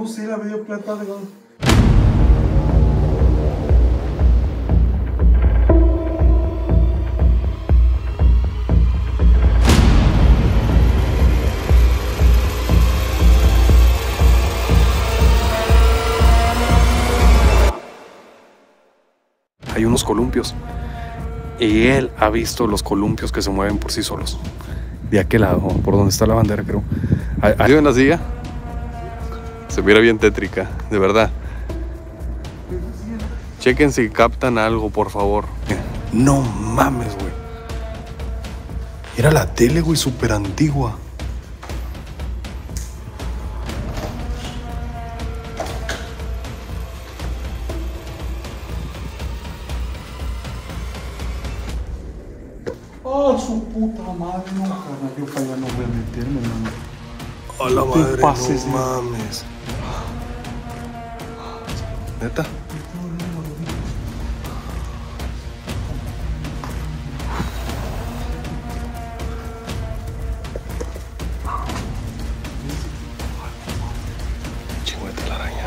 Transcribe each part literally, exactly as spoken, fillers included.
No sé, la medio plata de gol. Hay unos columpios y él ha visto los columpios que se mueven por sí solos. De aquel lado, por donde está la bandera, creo. ¿Arriba en la silla? Se mira bien tétrica, de verdad. Chequen si captan algo, por favor. No mames, güey. Era la tele, güey, súper antigua. Oh, su puta madre, no, carnal, yo para allá no voy a meterme, mano. A la No te madre, pases, no mames. ¿Neta? Chingüete la araña.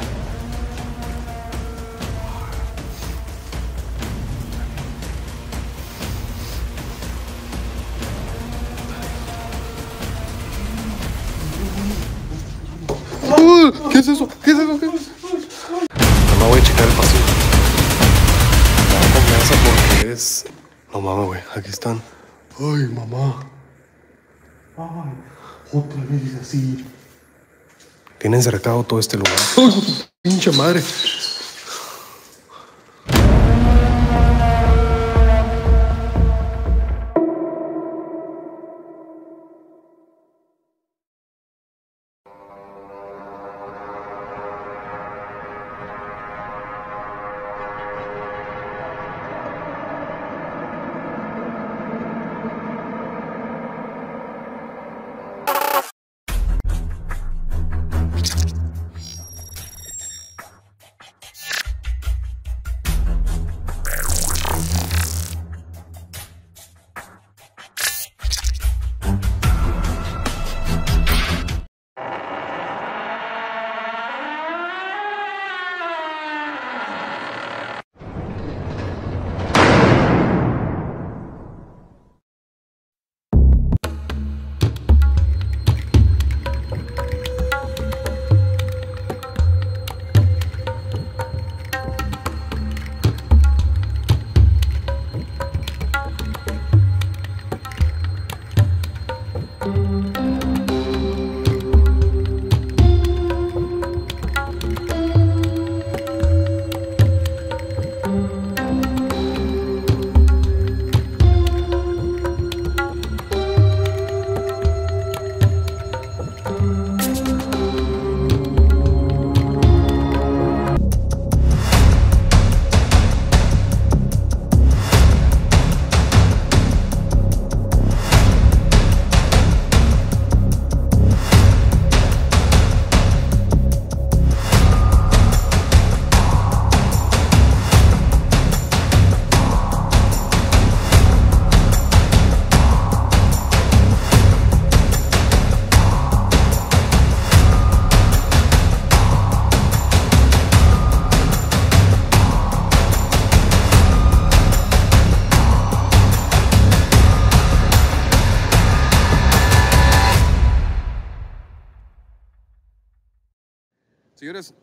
¡Uh! ¿Qué es eso? ¿Qué es eso? ¿Qué es eso? No voy a checar el pasillo. Me da confianza porque es... No mames, güey. Aquí están. Ay, mamá. Ay, otra vez así. Tienen cercado todo este lugar. ¡Ay, pinche madre! Señores,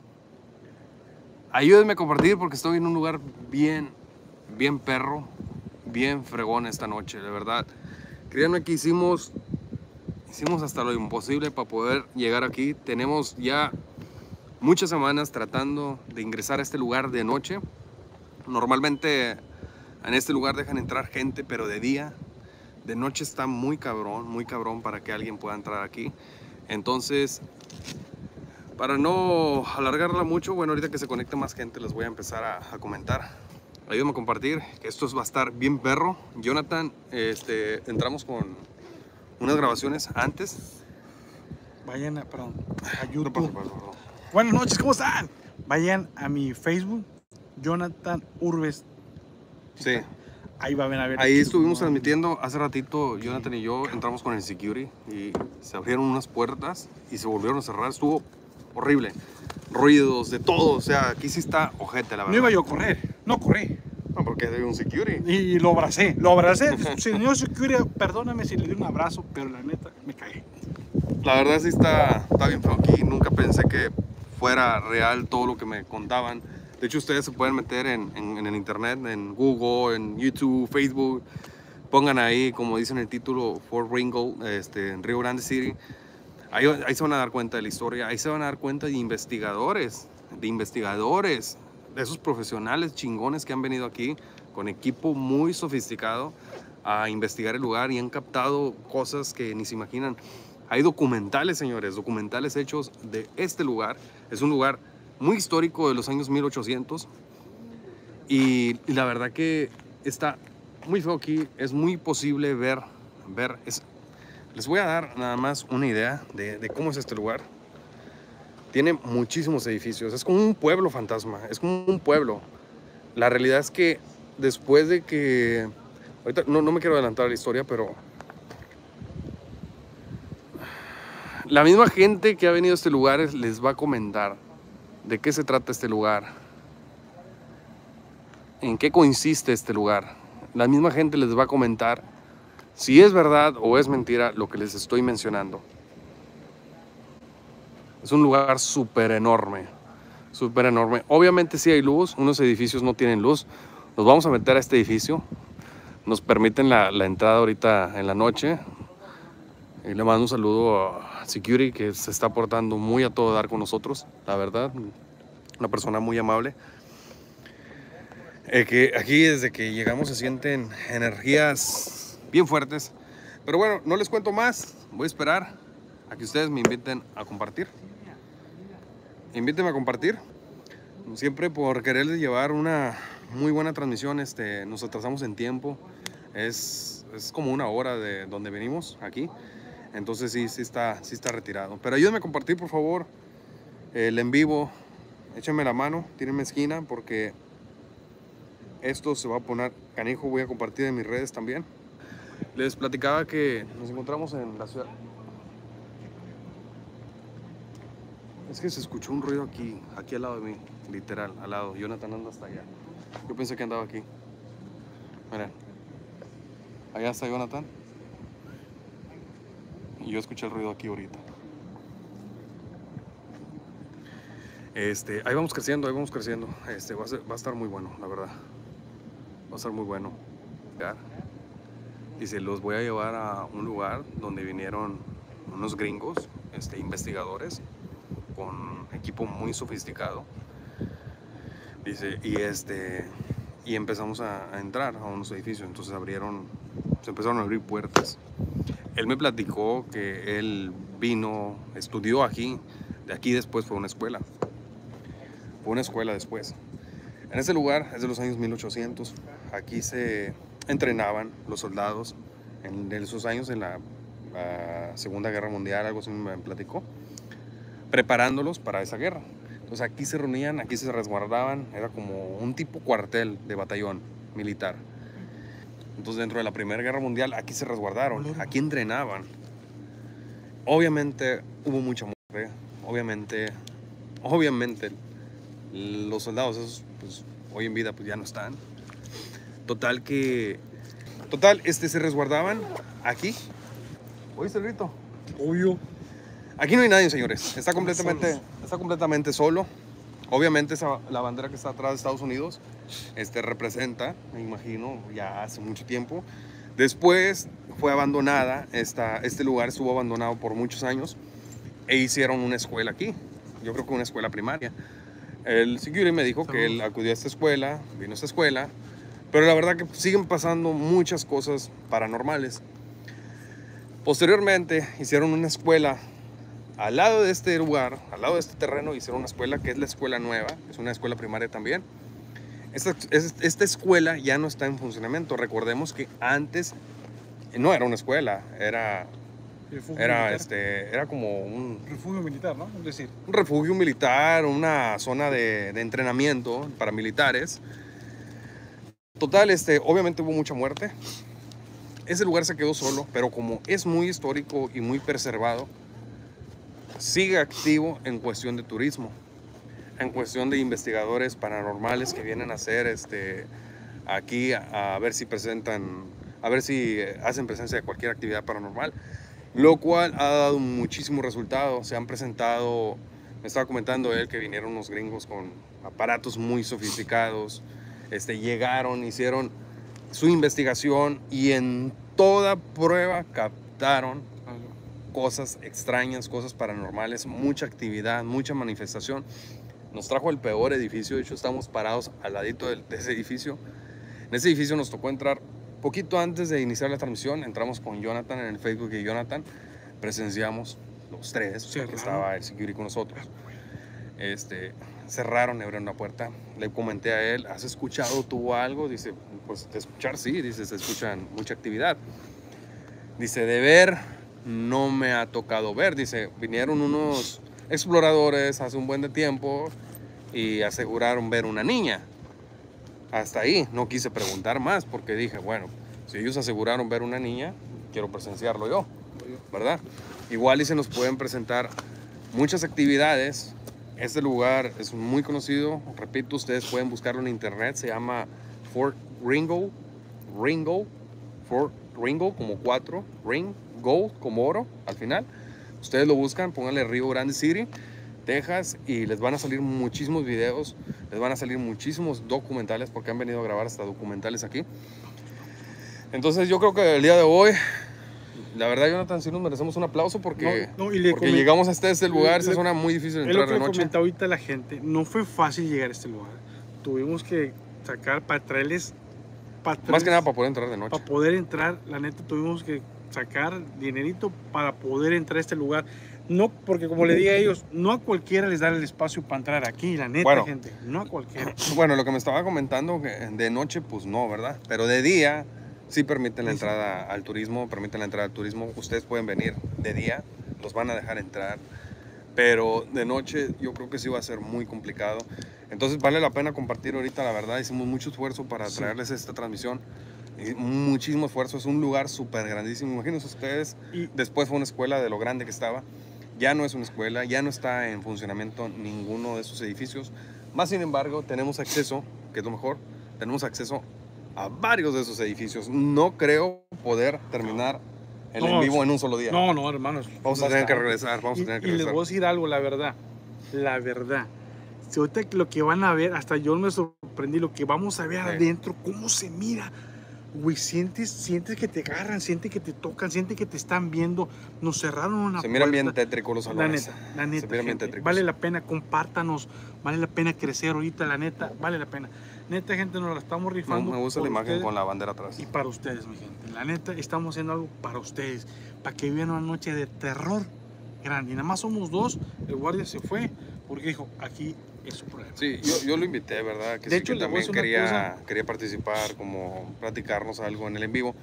ayúdenme a compartir porque estoy en un lugar bien, bien perro, bien fregón esta noche, de verdad. Créanme que hicimos, hicimos hasta lo imposible para poder llegar aquí. Tenemos ya muchas semanas tratando de ingresar a este lugar de noche. Normalmente en este lugar dejan entrar gente, pero de día. De noche está muy cabrón, muy cabrón para que alguien pueda entrar aquí. Entonces, para no alargarla mucho, bueno, ahorita que se conecte más gente les voy a empezar a, a comentar. Ayúdame a compartir, que esto va a estar bien perro. Jonathan, este, entramos con unas grabaciones antes. Vayan a, perdón, a YouTube. No pasa, pasa, perdón. Buenas noches, ¿cómo están? Vayan a mi Facebook, Jonathan Urbes. Sí. Ahí van a ver. Ahí estuvimos transmitiendo hace ratito. Jonathan y yo entramos con el security y se abrieron unas puertas y se volvieron a cerrar. Estuvo horrible. Ruidos, de todo, o sea, aquí sí está ojete, la verdad. No iba yo a correr, no corrí. No, porque hay un security. Y lo abracé, lo abracé. Señor security, perdóname si le di un abrazo, pero la neta, me cagué. La verdad sí está, está bien feo aquí. Nunca pensé que fuera real todo lo que me contaban. De hecho, ustedes se pueden meter en, en, en el internet, en Google, en YouTube, Facebook. Pongan ahí, como dice en el título, Fort Ringgold, este, en Rio Grande City. Ahí, ahí se van a dar cuenta de la historia. Ahí se van a dar cuenta de investigadores, de investigadores, de esos profesionales chingones que han venido aquí con equipo muy sofisticado a investigar el lugar y han captado cosas que ni se imaginan. Hay documentales, señores, documentales hechos de este lugar. Es un lugar muy histórico de los años mil ochocientos y, y la verdad que está muy feo aquí. Es muy posible ver, ver es, les voy a dar nada más una idea de, de cómo es este lugar. Tiene muchísimos edificios, es como un pueblo fantasma, es como un pueblo. La realidad es que después de que, ahorita no, no me quiero adelantar la historia, pero la misma gente que ha venido a este lugar les va a comentar de qué se trata este lugar, en qué consiste este lugar. La misma gente les va a comentar si es verdad o es mentira lo que les estoy mencionando. Es un lugar súper enorme, súper enorme. Obviamente sí hay luz, unos edificios no tienen luz. Nos vamos a meter a este edificio. Nos permiten la, la entrada ahorita en la noche. Y le mando un saludo a Security, que se está portando muy a todo dar con nosotros, la verdad. Una persona muy amable. Eh, que aquí desde que llegamos se sienten energías bien fuertes. Pero bueno, no les cuento más. Voy a esperar a que ustedes me inviten a compartir. Invítenme a compartir. Siempre por quererles llevar una muy buena transmisión, este, nos atrasamos en tiempo. Es, es como una hora de donde venimos aquí. Entonces sí, sí está, sí está retirado. Pero ayúdenme a compartir, por favor, el en vivo. Échenme la mano, tírenme esquina, porque esto se va a poner canijo. Voy a compartir en mis redes también. Les platicaba que nos encontramos en la ciudad. Es que se escuchó un ruido aquí, aquí al lado de mí, literal, al lado. Jonathan anda hasta allá. Yo pensé que andaba aquí. Miren, allá está Jonathan. Y yo escuché el ruido aquí ahorita. Este, ahí vamos creciendo, ahí vamos creciendo. Este, va a ser, va a estar muy bueno, la verdad. Va a estar muy bueno. Y se los voy a llevar a un lugar donde vinieron unos gringos, este, investigadores, con equipo muy sofisticado. Dice, y este, y empezamos a, a entrar a unos edificios. Entonces abrieron, se empezaron a abrir puertas. Él me platicó que él vino, estudió aquí, de aquí después fue una escuela. Fue una escuela después. En ese lugar, es de los años mil ochocientos, aquí se entrenaban los soldados en esos años, en la, la Segunda Guerra Mundial, algo así me platicó, preparándolos para esa guerra. Entonces aquí se reunían, aquí se resguardaban, era como un tipo cuartel de batallón militar. Entonces dentro de la Primera Guerra Mundial aquí se resguardaron, aquí entrenaban. Obviamente hubo mucha muerte, obviamente, obviamente los soldados esos, pues, hoy en vida pues ya no están. Total que, total, este, se resguardaban aquí. ¿Oíste el grito? Obvio. Aquí no hay nadie, señores. Está completamente, está completamente solo. Obviamente esa, la bandera que está atrás de Estados Unidos este, representa, me imagino, ya hace mucho tiempo. Después fue abandonada, esta, este lugar estuvo abandonado por muchos años e hicieron una escuela aquí. Yo creo que una escuela primaria. El security me dijo que él acudió a esta escuela, vino a esta escuela, pero la verdad que siguen pasando muchas cosas paranormales. Posteriormente hicieron una escuela al lado de este lugar, al lado de este terreno, hicieron una escuela que es la escuela nueva, es una escuela primaria también. Esta, esta escuela ya no está en funcionamiento. Recordemos que antes no era una escuela, era, era, este, era como un refugio militar, ¿no? Es decir, un refugio militar, una zona de, de entrenamiento para militares. Total, este, obviamente hubo mucha muerte. Ese lugar se quedó solo, pero como es muy histórico y muy preservado, sigue activo en cuestión de turismo, en cuestión de investigadores paranormales que vienen a hacer este, aquí a, a ver si presentan, a ver si hacen presencia de cualquier actividad paranormal, lo cual ha dado muchísimos resultados. Se han presentado, me estaba comentando él que vinieron unos gringos con aparatos muy sofisticados, este, llegaron, hicieron su investigación y en toda prueba captaron cosas extrañas, cosas paranormales, mucha actividad, mucha manifestación. Nos trajo el peor edificio, de hecho estamos parados al ladito de, de ese edificio. En ese edificio nos tocó entrar poquito antes de iniciar la transmisión, entramos con Jonathan en el Facebook y Jonathan, presenciamos los tres, porque estaba el security con nosotros. Este, cerraron, abrieron la puerta, le comenté a él, ¿has escuchado tú algo? Dice, pues de escuchar sí, dice, se escuchan mucha actividad. Dice, de ver, no me ha tocado ver. Dice, vinieron unos exploradores hace un buen de tiempo y aseguraron ver una niña. Hasta ahí, no quise preguntar más porque dije, bueno, si ellos aseguraron ver una niña, quiero presenciarlo yo, ¿verdad? Igual y se nos pueden presentar muchas actividades. Este lugar es muy conocido, repito, ustedes pueden buscarlo en internet, se llama Fort Ringo, Ringo, Fort Ringo como cuatro, Ring, Gold como oro al final. Ustedes lo buscan, pónganle Rio Grande City, Texas, y les van a salir muchísimos videos, les van a salir muchísimos documentales, porque han venido a grabar hasta documentales aquí. Entonces yo creo que el día de hoy, la verdad, Jonathan, sí nos merecemos un aplauso porque, no, no, y le porque coment... llegamos hasta este lugar, le, esa zona muy difícil de es entrar lo que de le noche. comenta ahorita la gente, no fue fácil llegar a este lugar. Tuvimos que sacar para traerles, para traerles... Más que nada para poder entrar de noche. Para poder entrar, la neta, tuvimos que sacar dinerito para poder entrar a este lugar. No, porque como le dije a ellos, no a cualquiera les da el espacio para entrar aquí, la neta, bueno, gente, no a cualquiera. Bueno, lo que me estaba comentando, que de noche, pues no, ¿verdad? Pero de día sí permiten la entrada al turismo, permiten la entrada al turismo. Ustedes pueden venir de día, los van a dejar entrar, pero de noche yo creo que sí va a ser muy complicado. Entonces vale la pena compartir ahorita, la verdad, hicimos mucho esfuerzo para sí. traerles esta transmisión. Y muchísimo esfuerzo, es un lugar súper grandísimo. Imagínense ustedes, y después fue una escuela de lo grande que estaba. Ya no es una escuela, ya no está en funcionamiento ninguno de esos edificios. Más sin embargo, tenemos acceso, que es lo mejor, tenemos acceso a varios de esos edificios. No creo poder terminar el no, en vivo en un solo día. No, no, hermanos. Vamos a tener que regresar, vamos y, a tener que y regresar. les voy a decir algo, la verdad, la verdad. Si ahorita lo que van a ver, hasta yo me sorprendí, lo que vamos a ver sí. adentro, cómo se mira. Güey, sientes, sientes que te agarran, sientes que te tocan, sientes que te están viendo. Nos cerraron una puerta. Se miran bien tétricos los salones. La neta, la neta, Se miran bien gente, tétricos. vale la pena, compártanos, vale la pena crecer ahorita, la neta, vale la pena. Neta, gente, nos la estamos rifando. Me, me gusta la imagen ustedes, con la bandera atrás. Y para ustedes, mi gente. La neta, estamos haciendo algo para ustedes, para que vivan una noche de terror grande. Y nada más somos dos, el guardia se fue, porque dijo, aquí es su problema. Sí, yo, yo lo invité, ¿verdad? Que de sí, hecho, que también quería, quería participar, como platicarnos algo en el en vivo,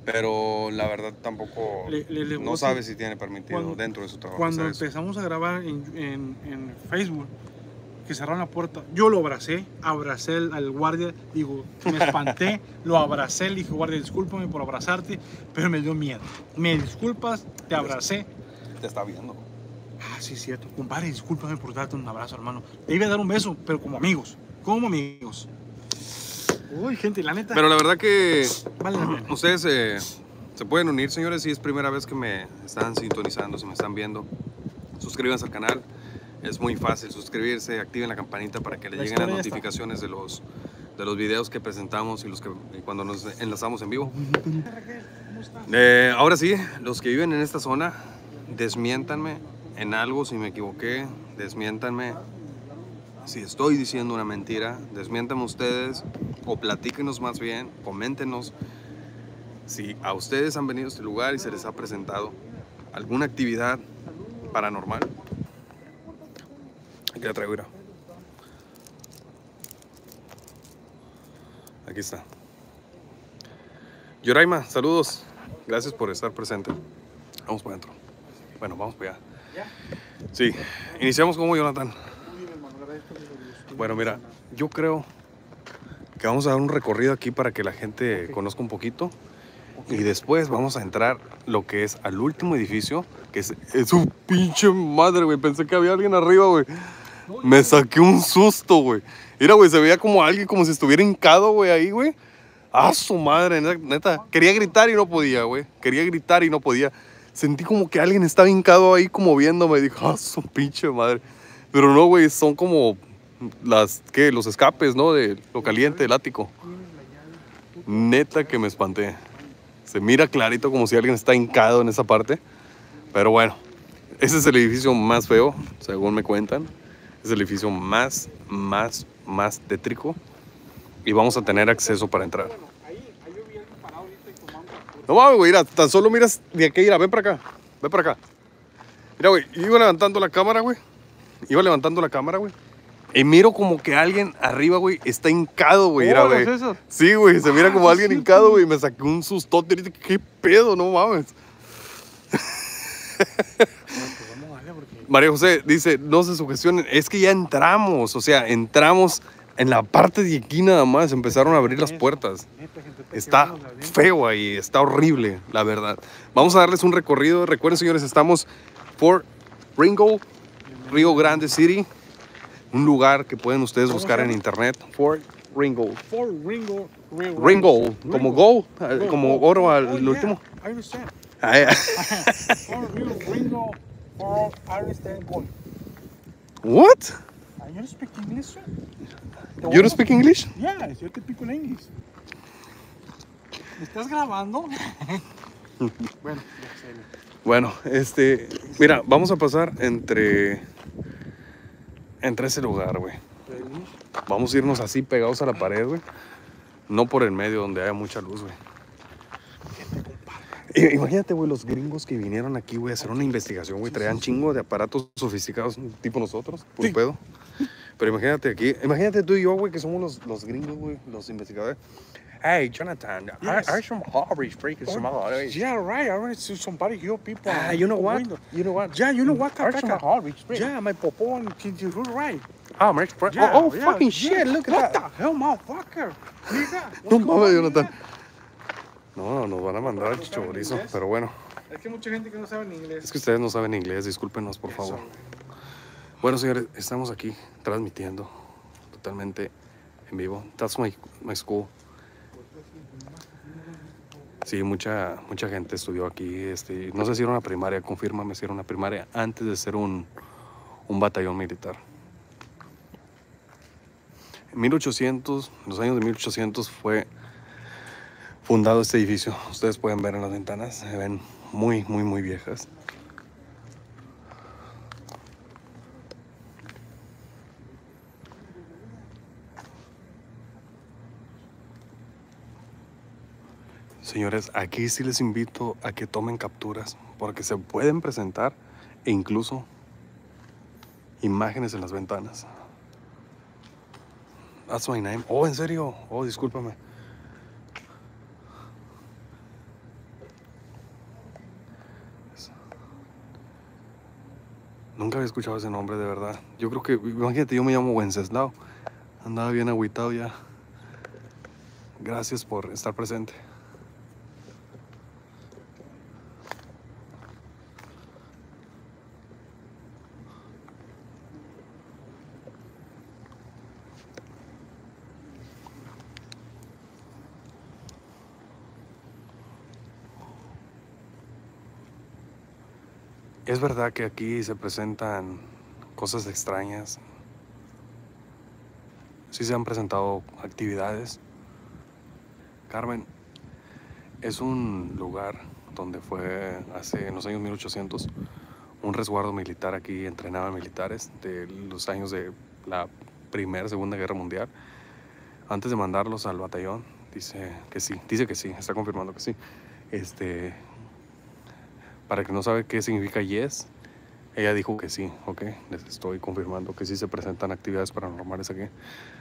pero la verdad tampoco le, le, le no sabe si tiene permitido cuando, dentro de su trabajo. Cuando empezamos eso. a grabar en, en, en Facebook, que cerraron la puerta, yo lo abracé, abracé al, al guardia, digo, me espanté, lo abracé, le dije, guardia, discúlpame por abrazarte, pero me dio miedo. Me disculpas, te abracé. Te está viendo. Ah, sí, es cierto. Compadre, discúlpame por darte un abrazo, hermano. Te iba a dar un beso, pero como amigos. Como amigos. Uy, gente, la neta. Pero la verdad que vale la pena. Ustedes eh, se pueden unir, señores, si es primera vez que me están sintonizando, si me están viendo. Suscríbanse al canal. Es muy fácil suscribirse, activen la campanita para que le la lleguen las notificaciones de los, de los videos que presentamos y, los que, y cuando nos enlazamos en vivo. Eh, ahora sí, los que viven en esta zona, desmiéntanme en algo si me equivoqué, desmiéntanme si estoy diciendo una mentira, desmiéntanme ustedes o platíquenos más bien, coméntenos si a ustedes han venido a este lugar y se les ha presentado alguna actividad paranormal. Aquí la traigo, mira. Aquí está. Yoraima, saludos. Gracias por estar presente. Vamos para adentro. Bueno, vamos para allá. Sí, iniciamos como Jonathan. Bueno, mira, yo creo que vamos a dar un recorrido aquí para que la gente conozca un poquito. Y después vamos a entrar lo que es al último edificio Que es, es su pinche madre, güey. Pensé que había alguien arriba, güey. Me saqué un susto, güey. Mira, güey, se veía como alguien, como si estuviera hincado, güey, ahí, güey. Ah, su madre, neta. Quería gritar y no podía, güey. Quería gritar y no podía. Sentí como que alguien estaba hincado ahí como viéndome. Dijo, ah, su pinche madre. Pero no, güey, son como las, ¿qué? Los escapes, ¿no? De lo caliente del ático. Neta que me espanté. Se mira clarito como si alguien está hincado en esa parte. Pero bueno, ese es el edificio más feo, según me cuentan. Es el edificio más, más, más tétrico. Y vamos a tener acceso para entrar. No mames, güey, mira, tan solo miras de aquí, mira, ven para acá. Ven para acá. Mira, güey, iba levantando la cámara, güey. Iba levantando la cámara, güey. Y miro como que alguien arriba, güey, está hincado, güey. Mira, güey. Sí, güey, se mira como ah, alguien sí, hincado, güey. Me saqué un sustote. ¿Qué pedo? No mames. María José dice, no se sugestionen. Es que ya entramos. O sea, entramos en la parte de aquí nada más. Empezaron a abrir las puertas. Está feo ahí. Está horrible, la verdad. Vamos a darles un recorrido. Recuerden, señores, estamos por Ringgold, Rio Grande City. Un lugar que pueden ustedes buscar en internet. Fort Ringgold. Fort Ringgold. Ringgold. Como gold. Ringgold. Como oro al oh, último. Yeah, I understand. Ah, yeah. Fort Ringgold. Fort I understand gold. What? Uh, you speak English, sir? You don't speak English? Yeah, yo te pico en inglés. ¿Me estás grabando? Bueno, bueno, este, mira, vamos a pasar entre entre ese lugar, güey. Vamos a irnos así pegados a la pared, güey. No por el medio donde haya mucha luz, güey. Imagínate, güey, los gringos que vinieron aquí, güey, a hacer una investigación, güey. Traían chingo de aparatos sofisticados, tipo nosotros, por sí. pedo. Pero imagínate aquí, imagínate tú y yo, güey, que somos los, los gringos, güey, los investigadores. Hey, Jonathan, yes. I, I'm from Harvard, freaking oh, Somalia. Yeah, right. I want to see somebody heal people. Ah, you know what? Window. You know what? Yeah, you know what? I'm from Harvard. Yeah, my popon, can you do right? Oh, my friend. Yeah, oh, oh yeah, fucking yeah. shit, look at what that. What the hell, motherfucker? No mames, Jonathan. No, nos van a mandar al chorizo, pero bueno. Es que mucha gente que no sabe inglés. Es que ustedes no saben inglés, discúlpenos, por favor. Bueno, señores, estamos aquí transmitiendo totalmente en vivo. That's my, my school. Sí, mucha, mucha gente estudió aquí. Este, no sé si era una primaria, confírmame si era una primaria antes de ser un, un batallón militar. En mil ochocientos, en los años de mil ochocientos fue fundado este edificio. Ustedes pueden ver en las ventanas, se ven muy, muy, muy viejas. Señores, aquí sí les invito a que tomen capturas porque se pueden presentar e incluso imágenes en las ventanas. That's my name. Oh, ¿en serio? Oh, discúlpame. Nunca había escuchado ese nombre, de verdad. Yo creo que, imagínate, yo me llamo Wenceslao. Andaba bien agüitado ya. Gracias por estar presente. Es verdad que aquí se presentan cosas extrañas. Sí se han presentado actividades. Carmen, es un lugar donde fue hace, en los años mil ochocientos, un resguardo militar. Aquí entrenaban militares de los años de la Primera, Segunda Guerra Mundial. Antes de mandarlos al batallón, dice que sí, dice que sí, está confirmando que sí. Este... Para el que no sabe qué significa yes, ella dijo que sí, ok. Les estoy confirmando que sí se presentan actividades paranormales aquí.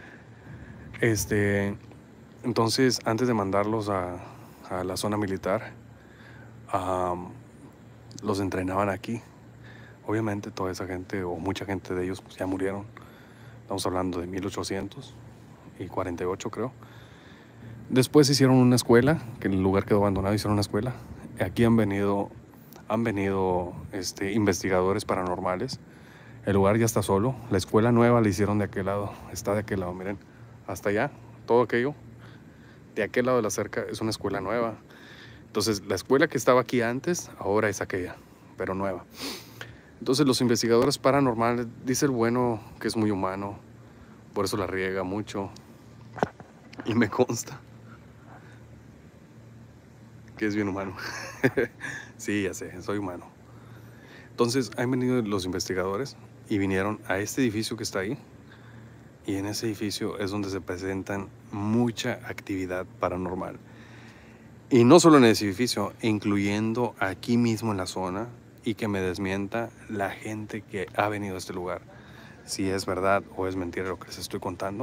Este, entonces, antes de mandarlos a, a la zona militar, um, los entrenaban aquí. Obviamente toda esa gente, o mucha gente de ellos, pues ya murieron. Estamos hablando de mil ochocientos cuarenta y ocho, creo. Después hicieron una escuela, que el lugar quedó abandonado, hicieron una escuela. Aquí han venido han venido este, investigadores paranormales. El lugar ya está solo. La escuela nueva la hicieron de aquel lado. Está de aquel lado, miren. Hasta allá, todo aquello. De aquel lado de la cerca es una escuela nueva. Entonces, la escuela que estaba aquí antes, ahora es aquella, pero nueva. Entonces, los investigadores paranormales, dice el bueno que es muy humano. Por eso la riega mucho. Y me consta que es bien humano. Sí, ya sé, soy humano. Entonces, han venido los investigadores y vinieron a este edificio que está ahí. Y en ese edificio es donde se presentan mucha actividad paranormal. Y no solo en ese edificio, incluyendo aquí mismo en la zona, y que me desmienta la gente que ha venido a este lugar. Si es verdad o es mentira lo que les estoy contando.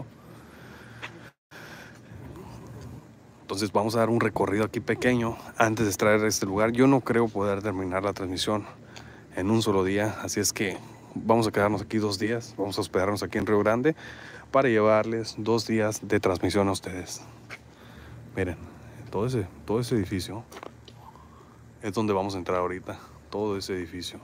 Entonces vamos a dar un recorrido aquí pequeño antes de extraer este lugar. Yo no creo poder terminar la transmisión en un solo día, así es que vamos a quedarnos aquí dos días. Vamos a hospedarnos aquí en Río Grande para llevarles dos días de transmisión a ustedes. Miren, todo ese, todo ese edificio es donde vamos a entrar ahorita. Todo ese edificio.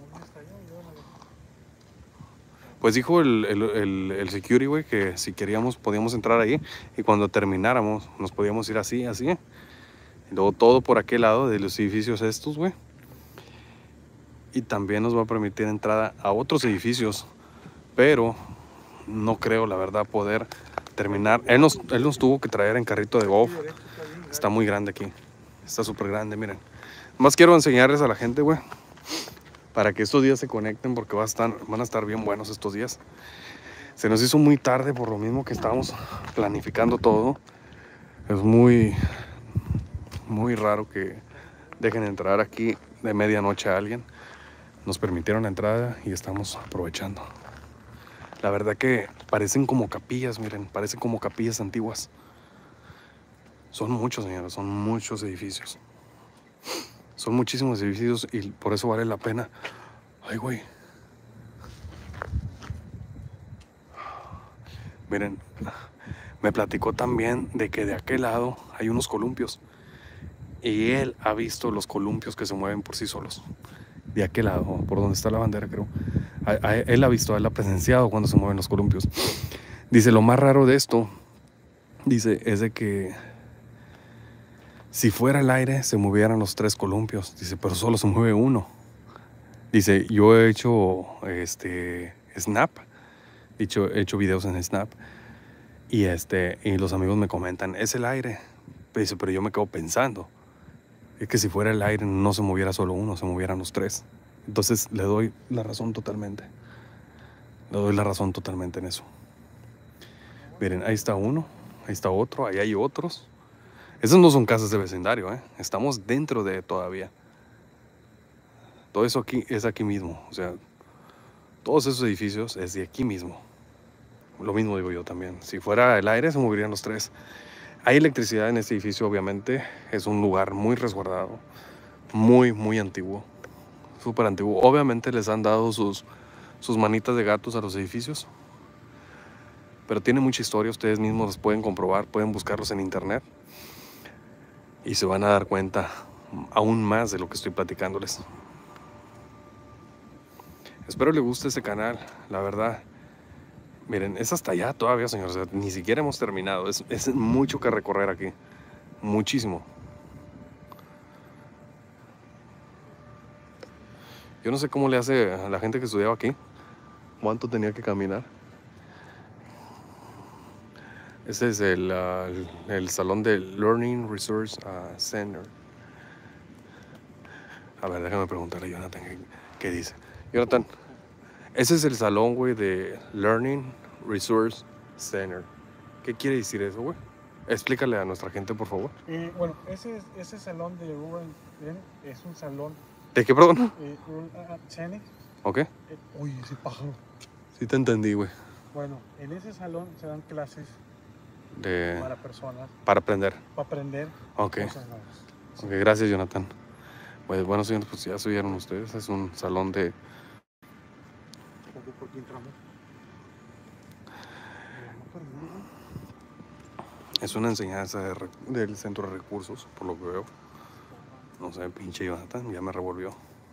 Pues dijo el, el, el, el security, güey, que si queríamos podíamos entrar ahí y cuando termináramos nos podíamos ir así, así. Y luego todo por aquel lado de los edificios estos, güey. Y también nos va a permitir entrada a otros edificios, pero no creo, la verdad, poder terminar. Él nos, él nos tuvo que traer en carrito de golf. Está muy grande aquí. Está súper grande, miren. Más quiero enseñarles a la gente, güey, para que estos días se conecten porque va a estar, van a estar bien buenos estos días. Se nos hizo muy tarde por lo mismo que estábamos planificando todo. Es muy, muy raro que dejen entrar aquí de medianoche a alguien. Nos permitieron la entrada y estamos aprovechando. La verdad que parecen como capillas, miren, parecen como capillas antiguas. Son muchos, señores, son muchos edificios. Son muchísimos edificios y por eso vale la pena. Ay, güey. Miren, me platicó también de que de aquel lado hay unos columpios. Y él ha visto los columpios que se mueven por sí solos. De aquel lado, por donde está la bandera, creo. A, a, él ha visto, él ha presenciado cuando se mueven los columpios. Dice, lo más raro de esto, dice, es de que si fuera el aire, se movieran los tres columpios. Dice, pero solo se mueve uno. Dice, yo he hecho este, Snap. Dicho, he hecho videos en Snap. Y, este, y los amigos me comentan, es el aire. Dice, pero yo me quedo pensando. Es que si fuera el aire no se moviera solo uno, se movieran los tres. Entonces le doy la razón totalmente. Le doy la razón totalmente en eso. Miren, ahí está uno, ahí está otro, ahí hay otros. Esas no son casas de vecindario, ¿eh? Estamos dentro de todavía. Todo eso aquí es aquí mismo. O sea, todos esos edificios es de aquí mismo. Lo mismo digo yo también. Si fuera el aire se moverían los tres. Hay electricidad en este edificio, obviamente. Es un lugar muy resguardado. Muy, muy antiguo. Súper antiguo. Obviamente les han dado sus, sus manitas de gatos a los edificios. Pero tiene mucha historia. Ustedes mismos los pueden comprobar. Pueden buscarlos en internet. Y se van a dar cuenta aún más de lo que estoy platicándoles. Espero les guste este canal. La verdad. Miren, es hasta allá todavía, señores. O sea, ni siquiera hemos terminado. Es, es mucho que recorrer aquí. Muchísimo. Yo no sé cómo le hace a la gente que estudiaba aquí. ¿Cuánto tenía que caminar? Este es el, uh, el, el salón del Learning Resource uh, Center. A ver, déjame preguntarle a Jonathan qué, qué dice. Jonathan, ese es el salón, güey, de Learning Resource Center. ¿Qué quiere decir eso, güey? Explícale a nuestra gente, por favor. Eh, bueno, ese, ese salón de Rural es un salón... ¿De qué, perdón? Eh, Rural Center. ¿Ok? Eh, uy, ese pájaro. Sí te entendí, güey. Bueno, en ese salón se dan clases De... para personas. Para aprender. Para aprender Ok. cosas nuevas. Sí. Ok, gracias, Jonathan. Pues bueno, señores, pues ya subieron ustedes. Es un salón de... ¿Por qué entramos? Es una enseñanza de rec- del centro de recursos, por lo que veo. No sé, pinche Jonathan, ya me revolvió.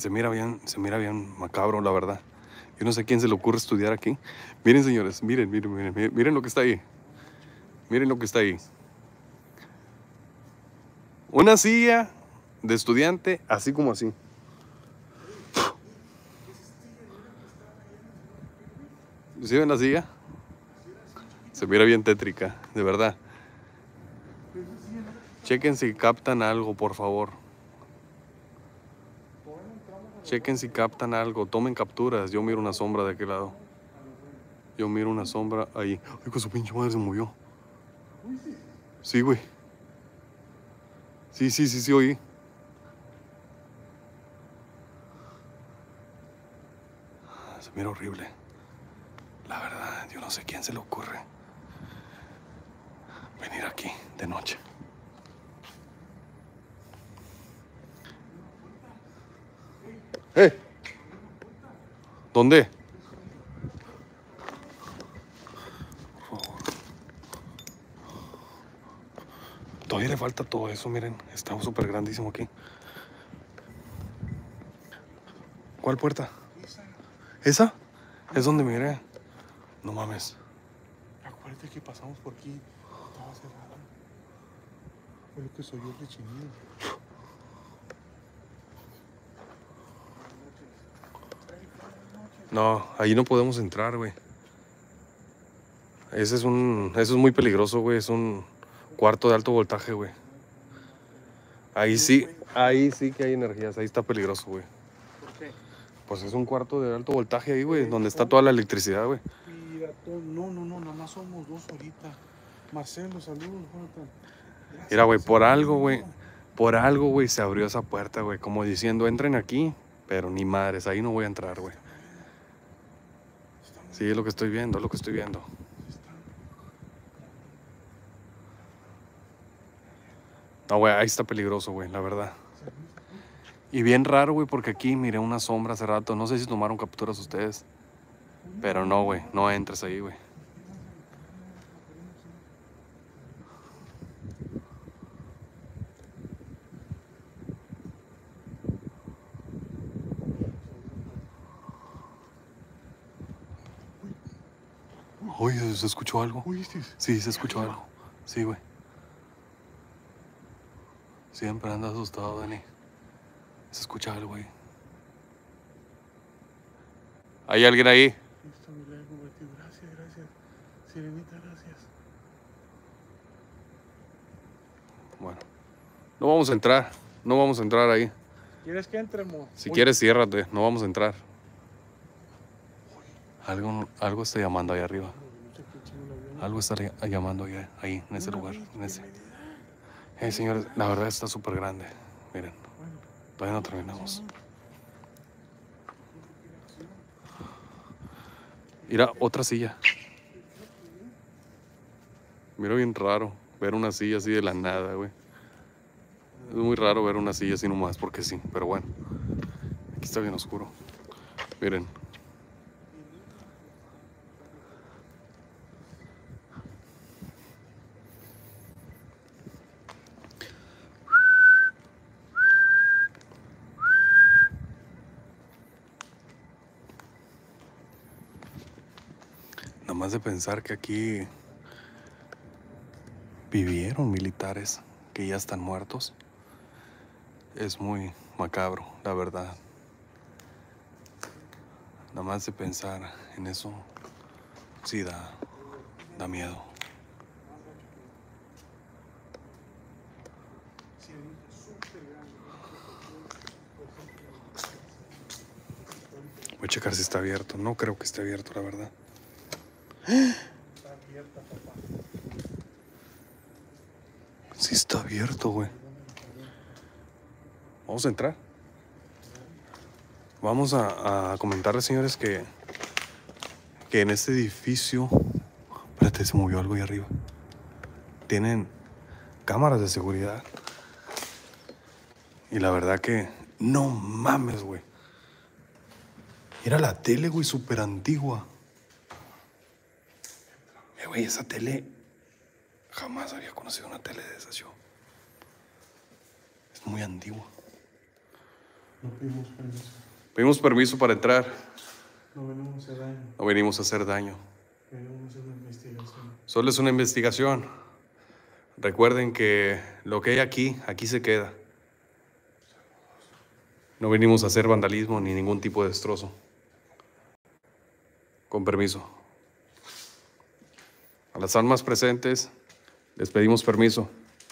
Se mira bien, se mira bien macabro, la verdad. Yo no sé a quién se le ocurre estudiar aquí. Miren, señores, miren, miren, miren, miren, miren lo que está ahí. Miren lo que está ahí. Una silla de estudiante, así como así. ¿Sí ven la silla? Se mira bien tétrica, de verdad. Chequen si captan algo, por favor. Chequen si captan algo, tomen capturas. Yo miro una sombra de aquel lado. Yo miro una sombra ahí. Ay, con su pinche madre se movió. Sí, güey. Sí, sí, sí, sí, oí. Se mira horrible. La verdad, yo no sé quién se le ocurre venir aquí de noche. ¡Eh! ¿Dónde? Por favor. Todavía le falta todo eso, miren. Está súper grandísimo aquí. ¿Cuál puerta? ¿Esa? Es donde miré. No mames. Acuérdate que pasamos por aquí. Estaba cerrada. Fue lo que soy yo de chinido. No, ahí no podemos entrar, güey. Ese es un... Eso es muy peligroso, güey. Es un cuarto de alto voltaje, güey. Ahí sí, ahí sí que hay energías. Ahí está peligroso, güey. ¿Por qué? Pues es un cuarto de alto voltaje ahí, güey. Donde está toda la electricidad, güey. Mira, todo- no, no, no, nada más somos dos ahorita. Marcelo, saludos, Jonathan. Gracias, Mira, güey, por Marcelo, algo, güey. bienvenido. Por algo, güey, se abrió esa puerta, güey. Como diciendo, entren aquí. Pero ni madres, ahí no voy a entrar, güey. Sí, es lo que estoy viendo, es lo que estoy viendo. No, güey, ahí está peligroso, güey, la verdad. Y bien raro, güey, porque aquí miré una sombra hace rato. No sé si tomaron capturas ustedes. Pero no, güey, no entres ahí, güey. Oye, ¿se escuchó algo? ¿Oíste? Sí, se escuchó algo. Sí, güey. Siempre anda asustado, Dani. Se escucha algo, güey. ¿Hay alguien ahí? Listo, mi lejos, Betty. Gracias, gracias. Sirenita, gracias. Bueno, no vamos a entrar. No vamos a entrar ahí. ¿Quieres que entremos? Si Oye, quieres, ciérrate. No vamos a entrar. Algo, algo está llamando ahí arriba. no sé qué chino la vio. Algo está ri- llamando ahí, ahí, en ese Una lugar. vez En que ese. me da- Eh, señores, la verdad está súper grande. Miren, Bueno, todavía no terminamos. Mira, otra silla. Mira, bien raro ver una silla así de la nada, güey. Es muy raro ver una silla así nomás, porque sí, pero bueno. Aquí está bien oscuro. Miren. Nada más de pensar que aquí vivieron militares que ya están muertos. Es muy macabro, la verdad. Nada más de pensar en eso, sí da, da miedo. Voy a checar si está abierto. No creo que esté abierto, la verdad. está abierta, papá. Sí está abierto, güey. Vamos a entrar. Vamos a, a comentarles, señores, que, que en este edificio... Espérate, se movió algo ahí arriba. Tienen cámaras de seguridad. Y la verdad que... No mames, güey. Era la tele, güey, súper antigua. Eh, güey, esa tele... Jamás había conocido una tele de esas yo. Es muy antigua. No pedimos permiso. Pedimos permiso para entrar. No venimos a hacer daño. No venimos a hacer daño. Venimos a hacer una investigación. Solo es una investigación. Recuerden que lo que hay aquí, aquí se queda. No venimos a hacer vandalismo ni ningún tipo de destrozo. Con permiso. A las almas presentes, les pedimos permiso.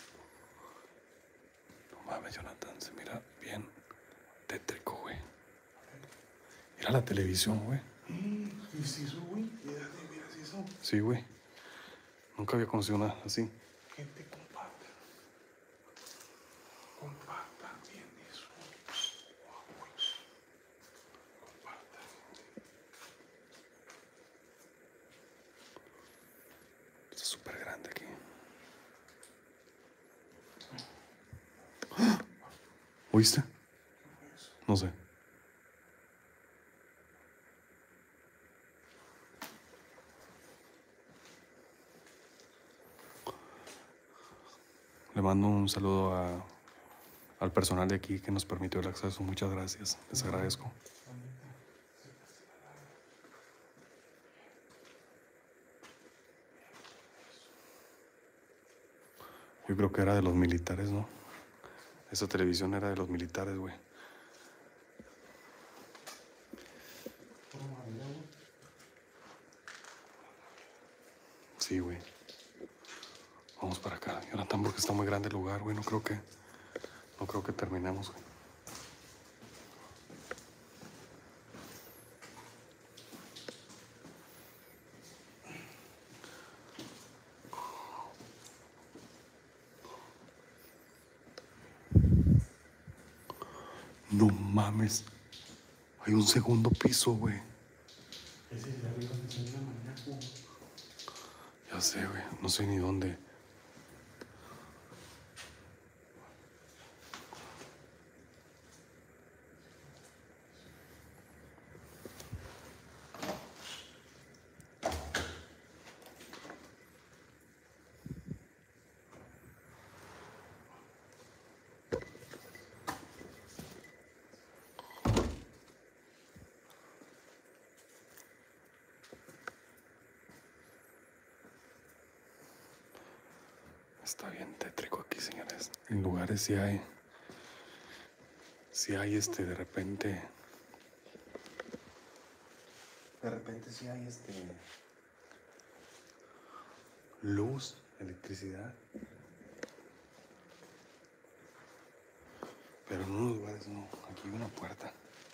No mames, Jonathan, se mira bien tétrico, güey. Mira la televisión, güey. ¿Qué es eso, güey? Mira, mira eso. Sí, güey. Nunca había conocido nada así. Gente, comparta. Comparta bien eso. Comparta. Está súper grande aquí. ¿Oíste? No sé. Le mando un saludo a, al personal de aquí que nos permitió el acceso. Muchas gracias. Les agradezco. Yo creo que era de los militares, ¿no? Esa televisión era de los militares, güey. Sí, güey. Vamos para acá, Jonathan, porque está muy grande el lugar, güey. No creo que... No creo que terminemos, güey. No mames. Hay un segundo piso, güey. Ese es de arriba donde salió la mañana. Ya sé, güey. No sé ni dónde. Está bien tétrico aquí, señores. En lugares sí hay... Sí hay, este, de repente... De repente sí hay, este... luz, electricidad. Pero en unos lugares no. Aquí hay una puerta.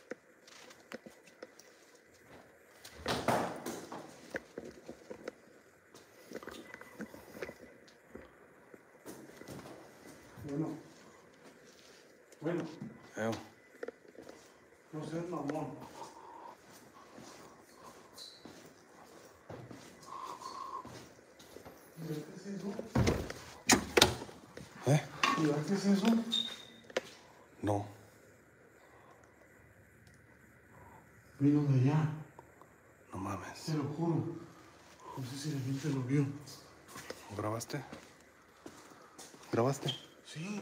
Bueno. Bueno. Eh, No seas mamón. Mira, ¿qué es eso? ¿Eh? Mira, ¿qué es eso? No. Vino de allá. No mames. Te lo juro. No sé si la gente lo vio. ¿Grabaste? ¿Grabaste? Sí.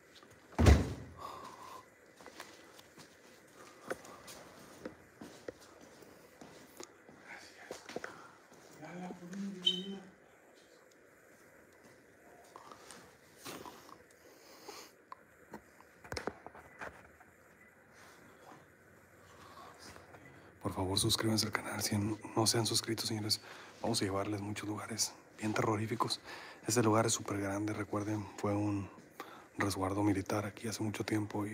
Por favor, suscríbanse al canal si no se han suscrito, señores. Vamos a llevarles muchos lugares bien terroríficos. Este lugar es súper grande, recuerden, fue un resguardo militar aquí hace mucho tiempo y...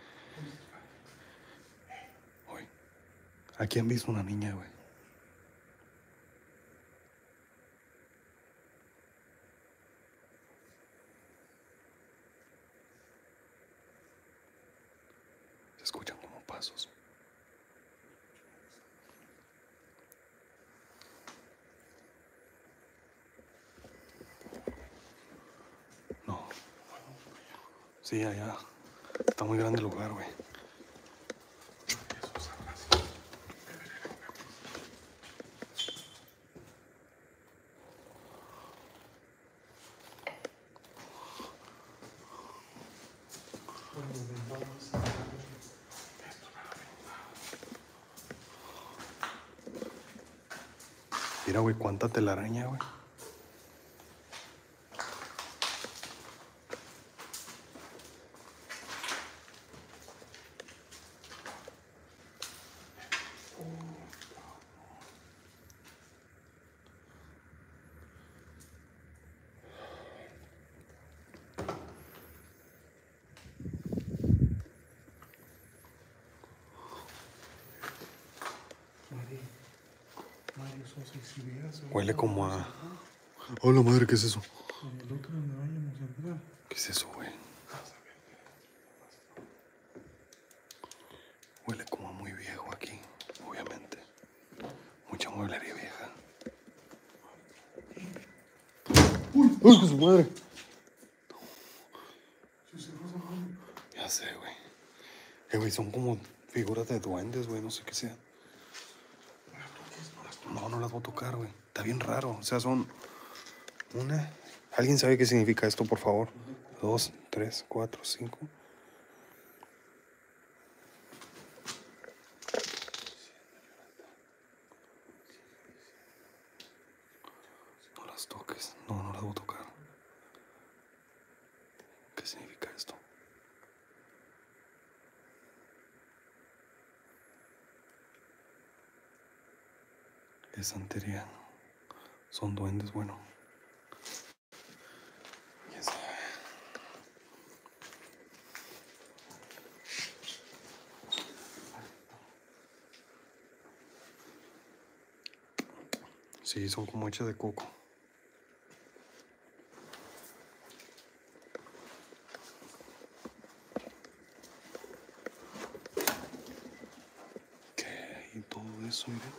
Hoy, aquí han visto una niña, güey. Se escuchan como pasos. No. Sí, allá. Está muy grande el lugar, güey. Mira, güey, cuánta telaraña, güey. Huele como a... ¡Hola madre! ¿Qué es eso? ¿Qué es eso, güey? Huele como a muy viejo aquí, obviamente. Mucha mueblería vieja. ¡Uy! ¡Uy, con su madre! Ya sé, güey. Eh, güey, son como figuras de duendes, güey, no sé qué sean. No, no las voy a tocar, güey. Está bien raro. O sea, son una... ¿Alguien sabe qué significa esto, por favor? Dos, tres, cuatro, cinco. No las toques. No, no las voy a tocar. ¿Qué significa esto? Es santería. Son duendes, bueno. ¿Quién sabe? Sí, son como hechas de coco. ¿Qué? Y todo eso, miren.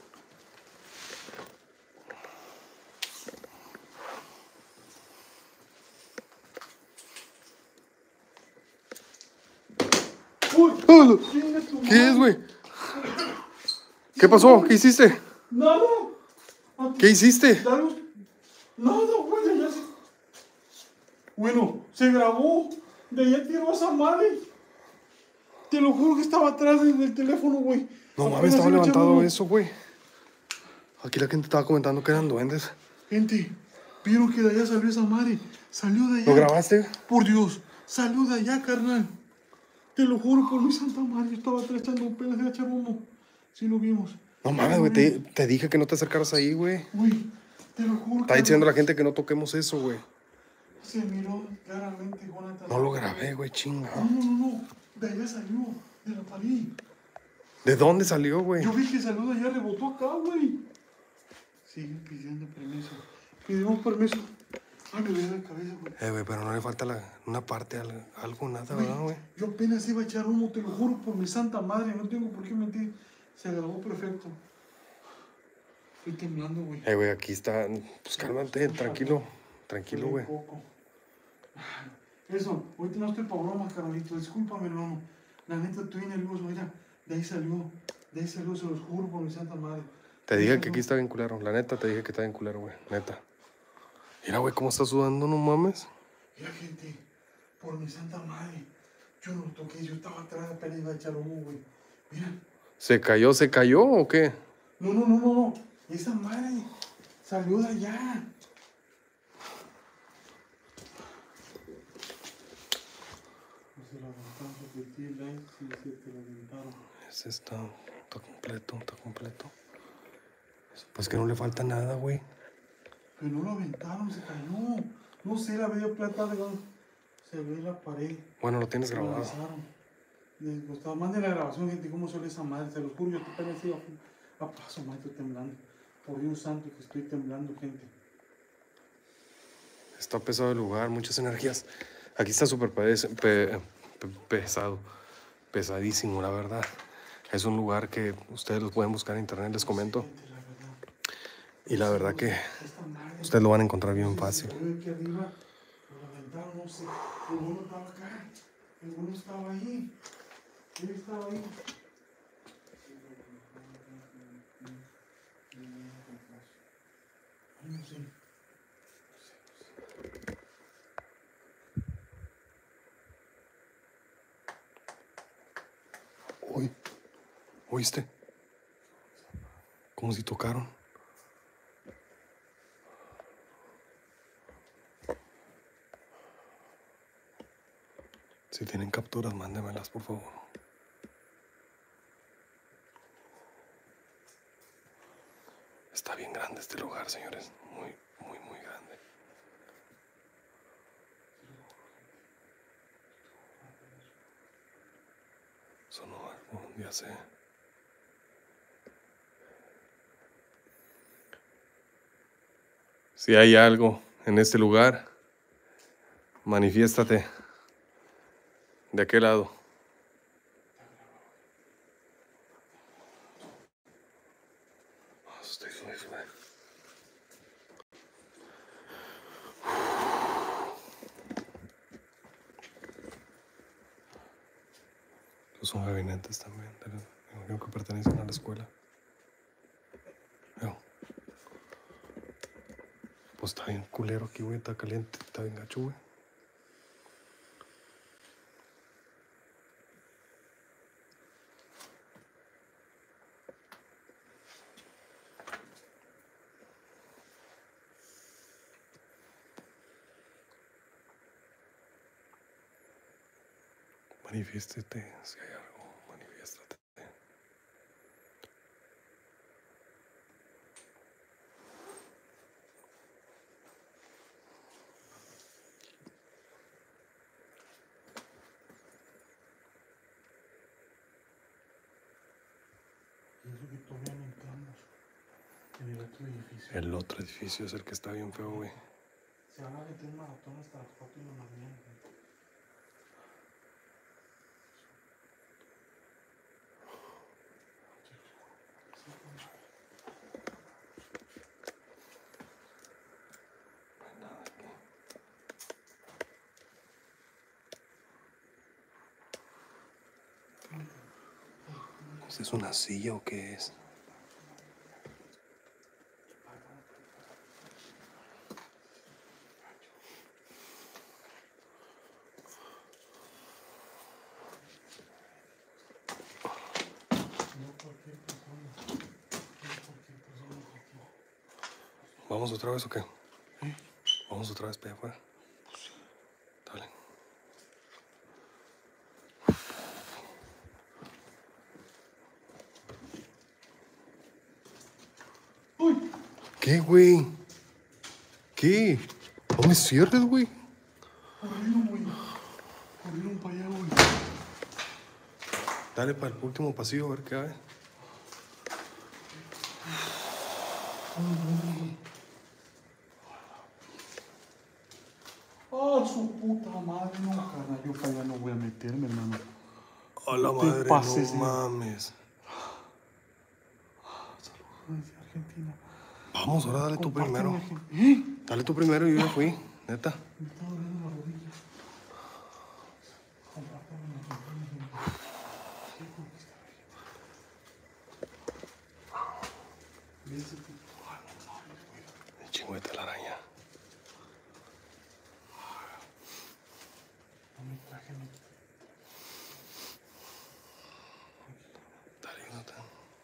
¡Uy! ¿Qué es, güey? ¿Qué pasó? ¿Qué hiciste? Nada. ¿Qué hiciste? Nada, güey, ya se... Bueno, se grabó. De allá tiró esa madre. Te lo juro que estaba atrás del teléfono, güey. No mames, estaba levantado eso, güey. Aquí la gente estaba comentando que eran duendes. Gente, vieron que de allá salió esa madre. Salió de allá. ¿Lo grabaste? Por Dios, salió de allá, carnal. Te lo juro por mi santa madre. Yo estaba atrás echando pelas de echar humo. Sí lo vimos. No mames, güey, te, te dije que no te acercaras ahí, güey. Güey, te lo juro. Está diciendo la gente que no toquemos eso, güey. Se miró claramente, Jonathan. No lo grabé, güey, chinga. No, no, no, no. De allá salió, de la pared. ¿De dónde salió, güey? Yo vi que salió de allá, rebotó acá, güey. Siguen pidiendo permiso. Pedimos permiso. Ay, me duele la cabeza, güey. Eh, güey, pero no le falta la, una parte, algo, nada, ¿verdad, güey? Yo apenas iba a echar humo, te lo juro por mi santa madre. No tengo por qué mentir. Se grabó perfecto. Estoy temblando, güey. Eh, güey, aquí está. Pues cálmate, tranquilo. Tranquilo, güey. Eso, ahorita no estoy pa' bromas, Carolito. Discúlpame, hermano. La neta, estoy nervioso. Mira, de ahí salió. De ahí salió, se los juro por mi santa madre. Te dije que aquí está bien culero. La neta, te dije que está bien culero, güey. Neta. Mira, güey, cómo está sudando, no mames. Mira, gente, por mi santa madre. Yo no lo toqué, yo estaba atrás, apenas iba a echar humo, güey. Mira. ¿Se cayó, se cayó o qué? No, no, no, no, no. Esa madre salió de allá. Se la aventaron, repetir, like, si se te la aventaron. Ese está, está completo, está completo. Pues que no le falta nada, güey. Pero no lo aventaron, se cayó. No sé, la veía plata de se ve la pared. Bueno, lo tienes Se grabado. Lo pues, mande la grabación, gente, cómo suele esa madre. Se los juro, yo apenas iba a paso, madre, estoy temblando. Por Dios santo que estoy temblando, gente. Está pesado el lugar, muchas energías. Aquí está súper pe pe pesado, pesadísimo, la verdad. Es un lugar que ustedes lo pueden buscar en internet, les comento. Y la verdad que ustedes lo van a encontrar bien fácil. Aquí arriba, lo aventaron, no sé. El bueno estaba acá. El bueno estaba ahí. Él estaba ahí. No sé. Uy, ¿oíste? Como si tocaron. Si tienen capturas, mándemelas, por favor. Está bien grande este lugar, señores. Muy, muy, muy grande. Sonó algo, ya sé. Si hay algo en este lugar, manifiéstate. ¿De aquel lado? Estoy suave, suave. Estos son gabinetes también. Creo que pertenecen a la escuela. Veo. Pues está bien culero aquí, güey. Está caliente, está bien gacho, güey. Manifiéstate, si hay algo, manifiéstate. Y eso que todavía no entramos en el otro edificio. El otro edificio es el que está bien feo, güey. Se van a meter un maratón hasta las cuatro de la mañana. ¿Es una silla o qué es? ¿Vamos otra vez o qué? ¿Eh? ¿Vamos otra vez para allá afuera? Pues sí. Dale. ¡Uy! ¿Qué, güey? ¿Qué? No me cierres, güey. Corrieron, güey. Corrieron para allá, güey. Dale para el último pasillo a ver qué hay. ¡Ah, su puta madre! No, carnal, yo para allá no voy a meterme, hermano. A la No te madre, pases, no eh. mames. Saludos desde Argentina. Vamos, ahora dale tú Compárteme, primero. Argentina. ¿Eh? Dale tú primero, yo ya fui, neta. Me está doliendo la rodilla. Compárteme, Argentina. Sí, porque está bien. Ve ese tipo. Ah, no mames, güey. El chingo de telaraña. No me traje mi... Dale, Jonathan.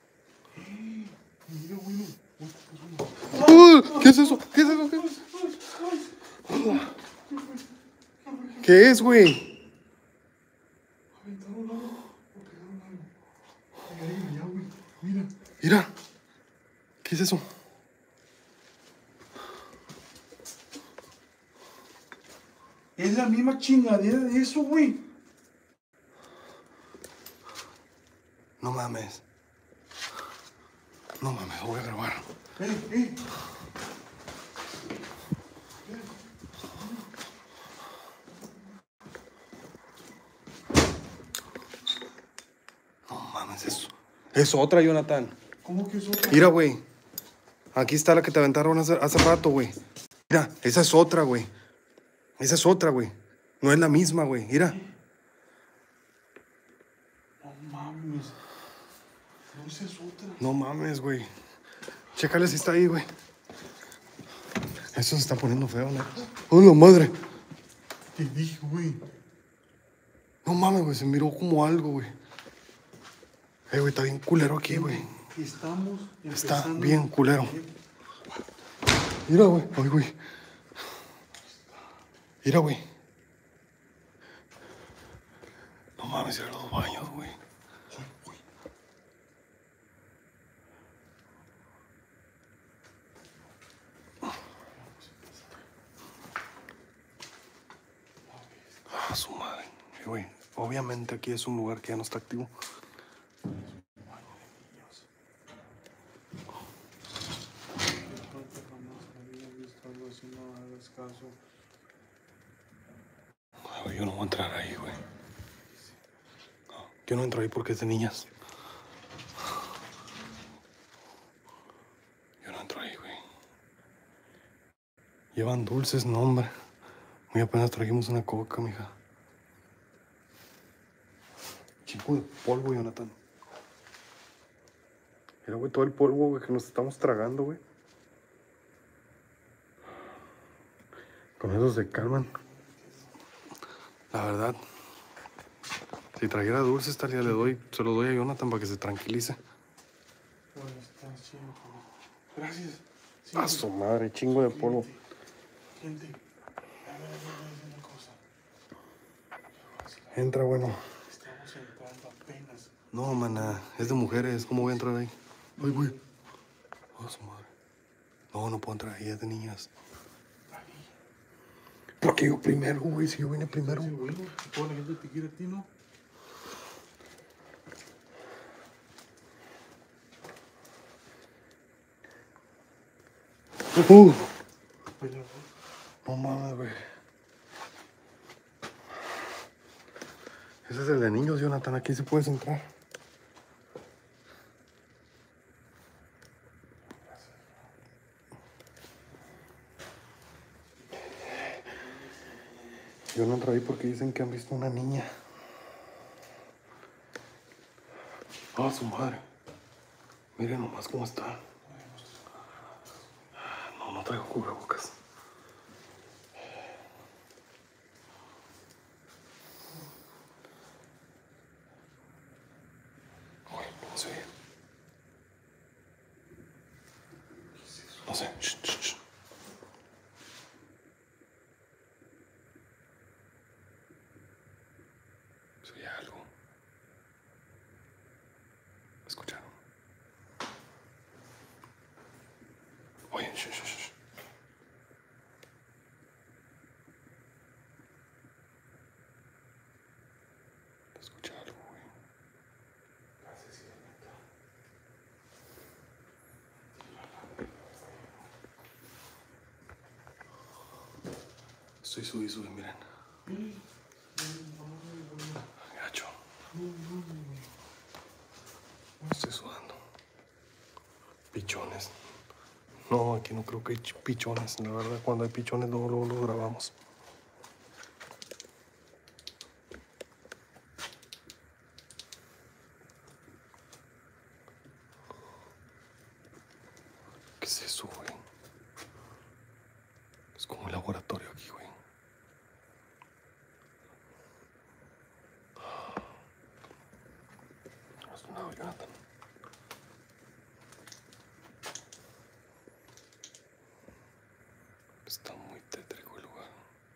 Mira, güey. ¡Uh! ¿Qué es eso? ¿Qué es eso? ¿Qué es? ¿Qué es, güey? Aventaron algo o pegaron algo. Ahí, allá, güey. Mira. Mira. ¿Qué es eso? Es la misma chingadera de eso, güey. No mames. No mames, lo voy a grabar. Eh, eh. No mames, eso. Es otra, Jonathan. ¿Cómo que es otra? Mira, güey. Aquí está la que te aventaron hace, hace rato, güey. Mira, esa es otra, güey. Esa es otra, güey. No es la misma, güey. Mira. No mames. No, esa es otra. No mames, güey. Chécale si está ahí, güey. Eso se está poniendo feo, ¿no? ¡Oh, la madre! Te dije, güey. No mames, güey. Se miró como algo, güey. Eh, güey, está bien culero aquí, güey. Estamos Está empezando... bien culero. Mira, güey. Ay, güey. Mira, güey. No mames, eran los baños, güey. Ah, su madre. Sí, güey. Obviamente aquí es un lugar que ya no está activo. Ay, yo no voy a entrar ahí, güey. No, yo no entro ahí porque es de niñas. Yo no entro ahí, güey. Llevan dulces, no, hombre. Muy apenas trajimos una coca, mija. Chico de polvo, Jonathan. Mira, güey, todo el polvo, güey, que nos estamos tragando, güey. Con eso se calman. La verdad, si trajera dulces, tal día le doy, se los doy a Jonathan para que se tranquilice. Gracias. A su madre, chingo de polvo. Gente, a ver, a ver, una cosa. Entra, bueno. Estamos entrando apenas. No, mana, es de mujeres. ¿Cómo voy a entrar ahí? Ay, güey. A su madre. No, no puedo entrar ahí, es de niñas. Porque yo primero, güey, si yo vine primero. Sí, bueno, toda la gente te quiere a ti, ¿no? Uh, no mames, güey. Ese es el de niños, Jonathan. Aquí sí puedes entrar. Yo no entro ahí porque dicen que han visto una niña. Ah, su madre. Miren nomás cómo está. No, no traigo cubrebocas. Oye, no sé. No sé. Shh, shh, shh. Soy algo. ¿Escucharon? Oye, shh, shh, shh. Escuché algo, güey. Estoy subí, subí, miren. Gacho. Estoy sudando. Pichones. No, aquí no creo que hay pichones. La verdad, cuando hay pichones, luego, luego los grabamos. ¿Qué es eso, güey? Es como un laboratorio aquí, güey. Haz un lado, Jonathan. Está muy tétrico el lugar.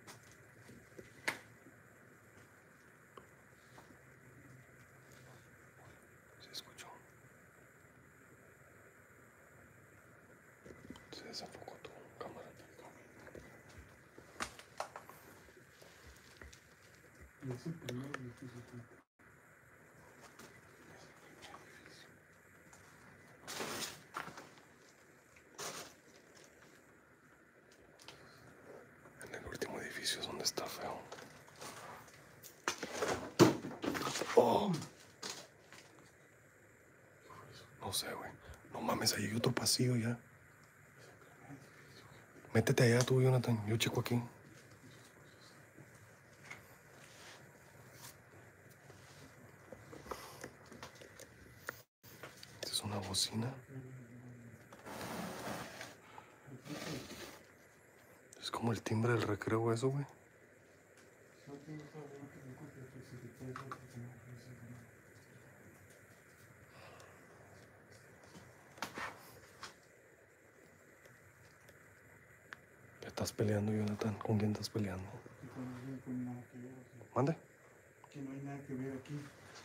¿Se escuchó? Se desenfocó tu cámara. Es el primer edificio. En el último edificio es donde está feo. Oh. No sé, güey. No mames, ahí hay otro pasillo ya. Métete allá tú, Jonathan. Yo checo aquí. Esta es una bocina. Es como el timbre del recreo eso, güey. ¿Qué estás peleando, Jonathan? ¿Con quién estás peleando? ¿Mande? Que no hay nada que ver aquí.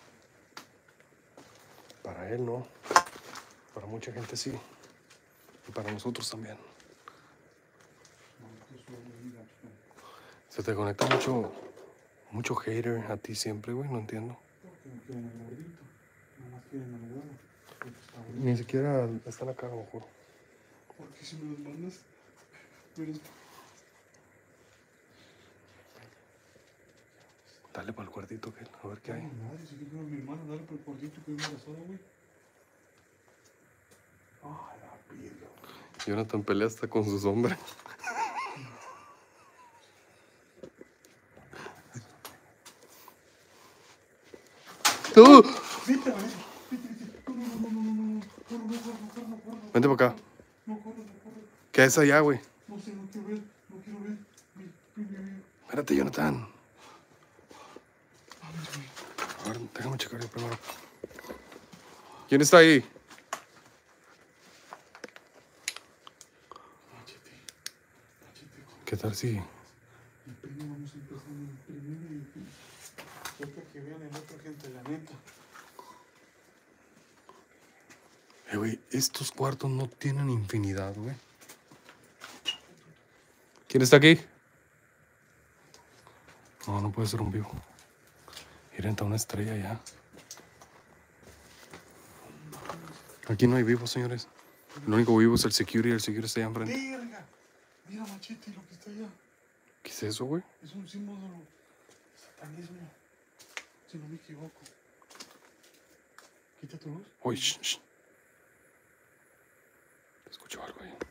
Para él no. Para mucha gente sí. Y para nosotros también. Se te conecta mucho, mucho hater a ti siempre, güey. No entiendo. Porque no quieren al gordito. Nada más quieren al gordo. Ni siquiera están acá, a lo mejor. Porque si me los mandas, me los... Dale para el cuartito, que a ver qué hay. No, madre, si quiero a mi hermano, dale por el gordito que es embarazada, güey. Ah, la piedra. Jonathan pelea hasta con su sombra. ¡Tú! Vete, vete, vete, vete. No, no, no, no, no, no, no. Corre, no, corre, corre, no, corre. Vente para acá. No, corre, no, corre. ¿Qué es allá, güey? No sé, no quiero ver, no quiero ver. Ven, ven, ven, ven. Espérate, Jonathan. A ver, déjame checar yo primero. ¿Quién está ahí? Machete, machete, con ¿Qué tal si? el primo vamos a empezar en el primero y ahorita que vean el otro, gente, la neta. Eh, güey, estos cuartos no tienen infinidad, güey. ¿Quién está aquí? No, no puede ser un vivo. Ir a una estrella ya. Aquí no hay vivos, señores. El único vivo es el security. El security está allá enfrente. ¡Verga! Mira, machete, lo que está allá. ¿Qué es eso, güey? Es un símbolo de satanismo, si no me equivoco. Quita tu luz. Uy, shh, shh. Escucho algo ahí.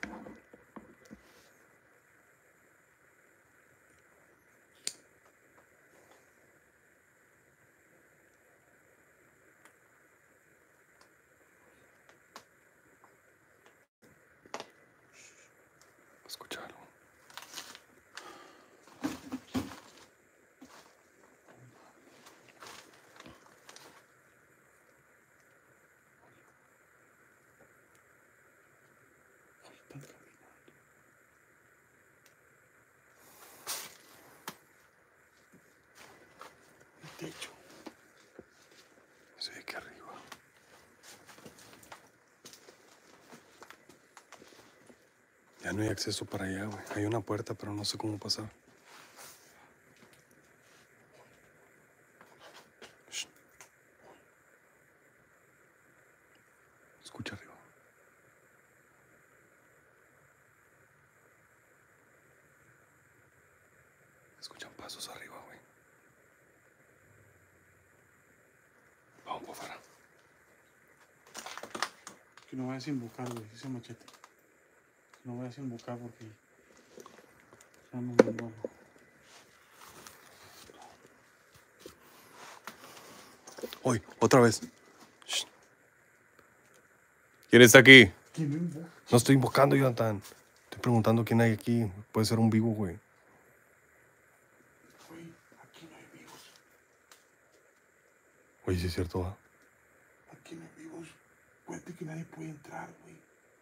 Escucho algo. Están caminando. El techo. Sí, aquí arriba. Ya no hay acceso para allá, güey. Hay una puerta, pero no sé cómo pasar. Shh. Escucha arriba. Escuchan pasos arriba, güey. Vamos por afuera. Que no vayas a invocar, güey, ese machete. Que no vayas a invocar porque... No, no, no, no. Hoy, otra vez. Shh. ¿Quién está aquí? ¿Quién me invoca? No estoy invocando, Jonathan. Estoy preguntando quién hay aquí. Puede ser un vivo, güey. Güey, aquí no hay vivos. Oye, sí es cierto, ¿ah? Aquí no hay vivos. Cuente que nadie puede entrar, güey.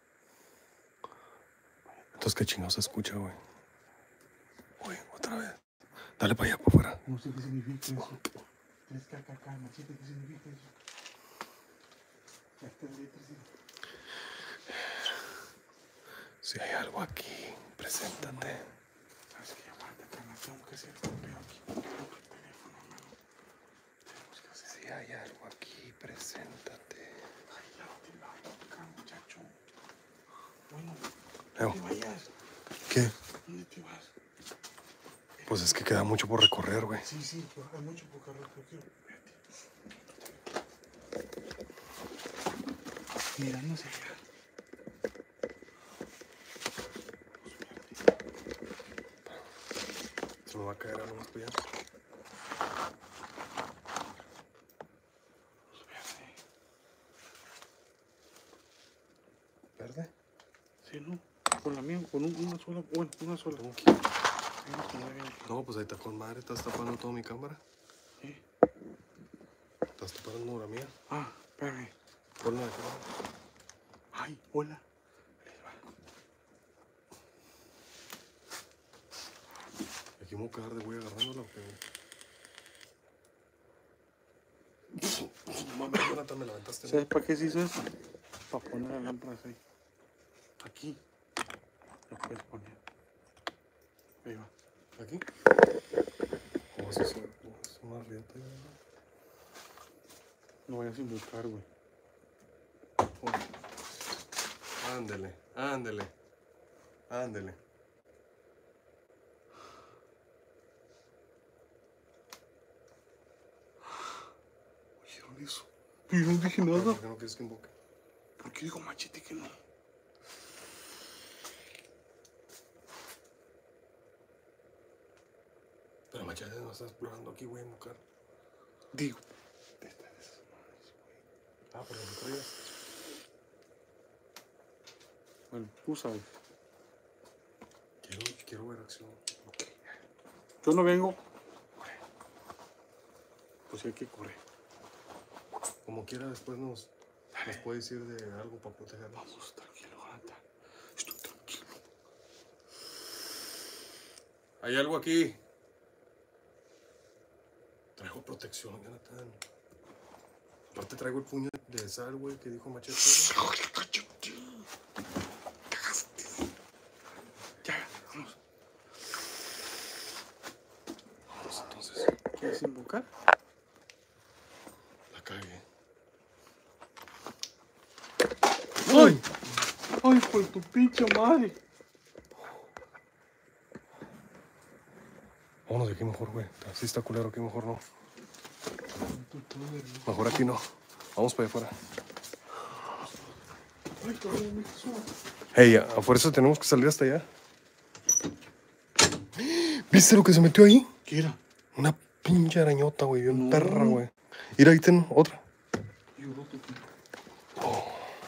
Entonces, ¿qué chingados se escucha, güey? Uy, otra vez. Dale para allá, por fuera. No sé qué significa eso. tres K K K, machete, ¿qué significa eso? Ya está en letras, ¿sí? Si hay algo aquí, preséntate. Sabes que aguanta, carnal, tengo que hacer un pedo aquí. Tengo el teléfono, mano. Tenemos que hacer. Si hay algo aquí, preséntate. Ay, ya no te vayas, muchacho. Bueno, Leo. no te vayas. ¿Qué? ¿Dónde te vas? Pues es que queda mucho por recorrer, güey. Sí, sí, pero hay mucho por carro, pero quiero. Espérate. Mirando hacia allá. Se me va a caer algo más para allá. Verde. ¿Verde? Sí, ¿no? Con la mía, con un- una sola, bueno, una sola. Aquí. Vamos con la mía. No, pues ahí está con madre. Estás tapando toda mi cámara. ¿Eh? Estás tapando la mía. Ah, espérame. Ponla acá. Ay, hola. Aquí me voy a quedar de güey agarrándola, ¿o qué? Jonathan, me levantaste. ¿Sabes para qué se hizo eso? Para poner las lámparas ahí. Aquí. Lo puedes poner. Ahí va. ¿Aquí? ¿Cómo se hizo? Es más rieta. No vayas a invocar, güey. Ándele, ándele. Ándele. Oyeron eso. Yo no dije nada. ¿Por qué no quieres que invoque? ¿Por qué dijo Machete que no? Pero Machete no estás explorando aquí, voy a invocar. Digo. Ah, pero lo traías. Bueno, tú sabes. Quiero, quiero ver acción. Okay. Yo no vengo. Pues hay que correr. Como quiera, después nos, nos puede decir de algo para protegernos. Vamos, tranquilo, Jonathan. Estoy tranquilo. Hay algo aquí. Traigo protección, Jonathan. Aparte traigo el puño de sal, güey, que dijo Machete. Cagaste. Ya, vamos. Vamos entonces. ¿Quieres invocar? La cagué. ¡Ay! ¡Ay, por tu pinche madre! Vámonos de aquí mejor, güey. Así está culero, aquí mejor no. Mejor aquí no. Vamos para allá afuera. Hey, a fuerza tenemos que salir hasta allá. ¿Viste lo que se metió ahí? ¿Qué era? Una pinche arañota, güey. Bien No. perra, güey. Mira, ahí ten otra. Oh.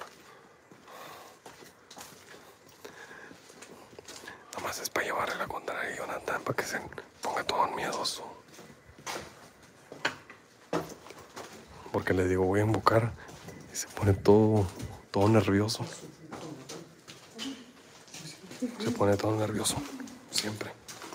Nada más es para llevarle la contraria a Jonathan, para que se ponga todo miedoso. Porque le digo, voy a invocar y se pone todo, todo nervioso. Se pone todo nervioso, siempre.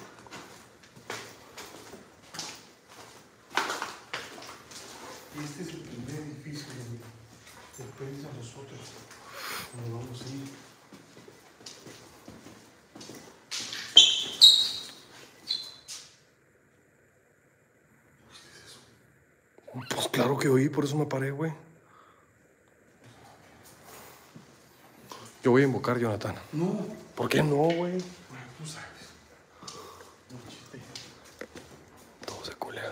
Este es el primer edificio, amigo. Después a nosotros, cuando vamos a ir. Pues claro que oí, por eso me paré, güey. Yo voy a invocar, Jonathan. No. ¿Por qué no, güey? Bueno, tú sabes. Todo se culea.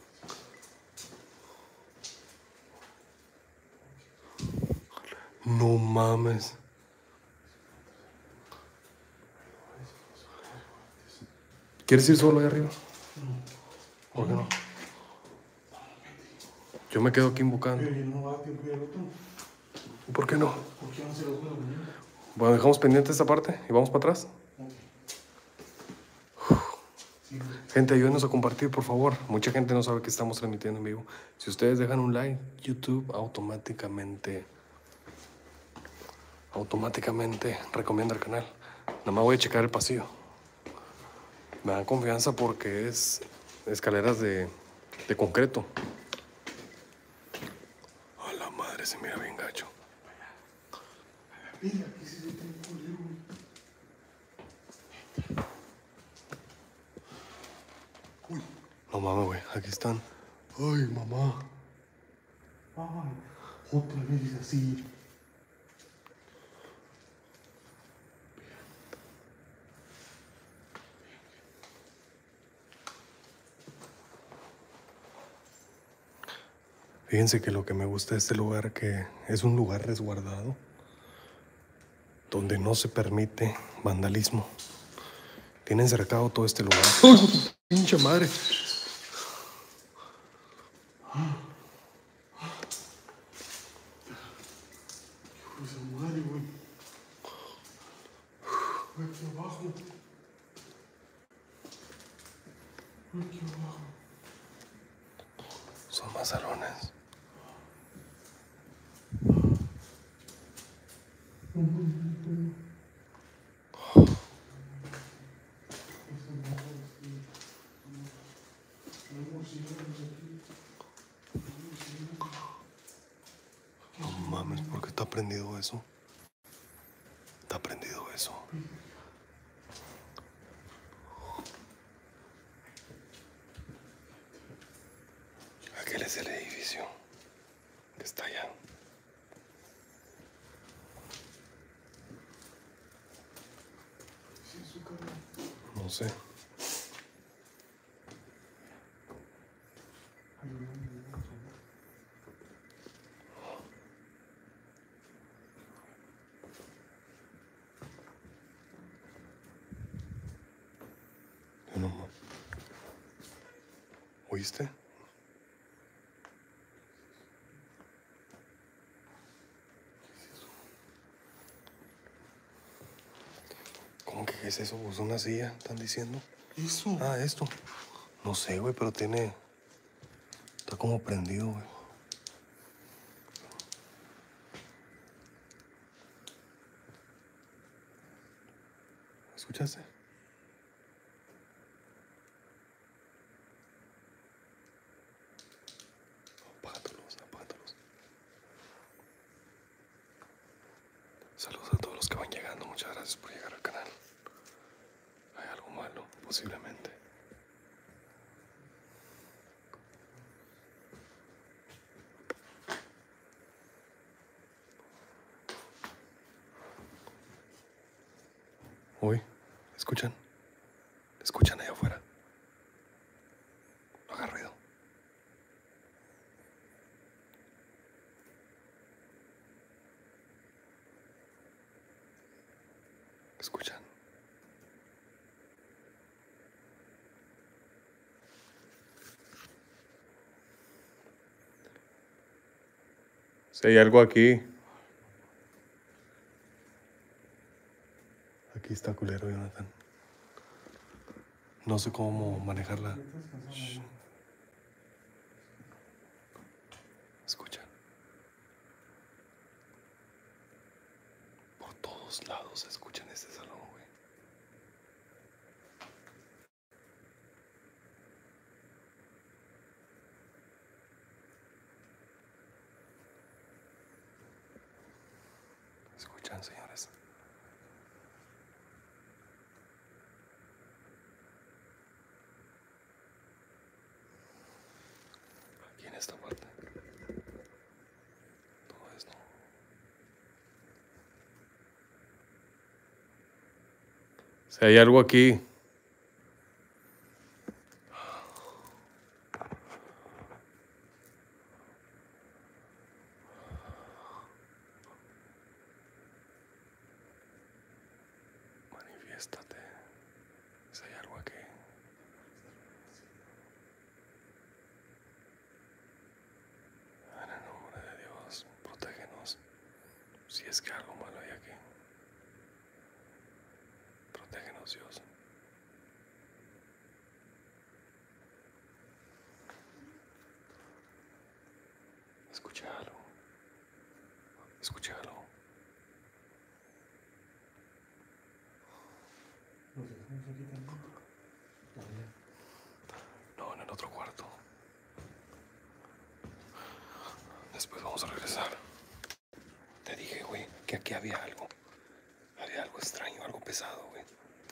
No mames. ¿Quieres ir solo ahí arriba? No. ¿Por qué no? Yo me quedo aquí invocando. Pero no va a tiempo de otro. ¿Por qué no? ¿Por qué no se lo puedo venir? Bueno, dejamos pendiente esta parte y vamos para atrás. Sí. Gente, ayúdenos a compartir, por favor. Mucha gente no sabe que estamos transmitiendo en vivo. Si ustedes dejan un like, YouTube automáticamente, automáticamente recomienda el canal. Nada más voy a checar el pasillo. Me dan confianza porque es escaleras de, de concreto. A la madre, se mira bien gacho. Mira, aquí se ve tan culero, güey. Uy. No mames, güey, aquí están. Ay, mamá. Ay, otra vez así. Fíjense que lo que me gusta de este lugar que es un lugar resguardado donde no se permite vandalismo. Tienen cercado todo este lugar. ¡Ay, pinche madre! Hijo de su madre, güey. Aquí abajo. Aquí abajo. Son más salones. prendido eso. Está prendido eso. Aquel es el edificio que está allá. No sé. Yo no- ¿Oíste? ¿Cómo que qué es eso? ¿Es una silla? ¿Están diciendo? Eso. Ah, esto. No sé, güey, pero tiene... Está como prendido, güey. ¿Escuchaste? Apaga tu luz, apaga tu luz. Saludos a todos los que van llegando. Muchas gracias por llegar al canal. Hay algo malo, posiblemente. Uy, ¿escuchan? ¿Escuchan allá afuera? No haga ruido. ¿Escuchan? Si hay algo aquí. Aquí está culero, Jonathan. No sé cómo manejarla. Shh. Escucha. Por todos lados se escucha en este salón, güey. Escuchan, señores. Aquí en esta parte. Todo esto. Si hay algo aquí. Manifiéstate. Si hay algo aquí. En el nombre de Dios, protégenos. Si es que algo malo hay aquí. Protégenos, Dios. Escuché algo. Escuché algo. No, en el otro cuarto. Después vamos a regresar. Te dije, güey, que aquí había algo. Había algo extraño, algo pesado, güey.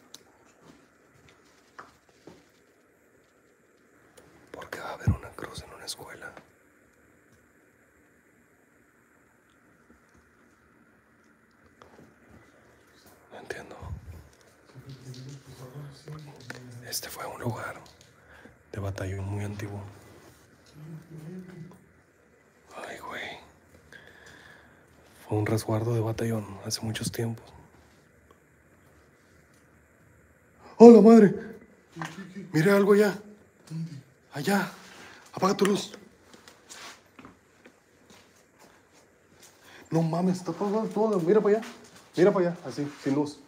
Porque va a haber una cruz en una escuela. No entiendo. Este fue un lugar de batallón muy antiguo. Ay, güey. Fue un resguardo de batallón hace muchos tiempos. ¡Oh, la madre! Mire algo allá. Allá. Apaga tu luz. No mames, está apagado todo. Mira para allá. Mira para allá, así, sin luz.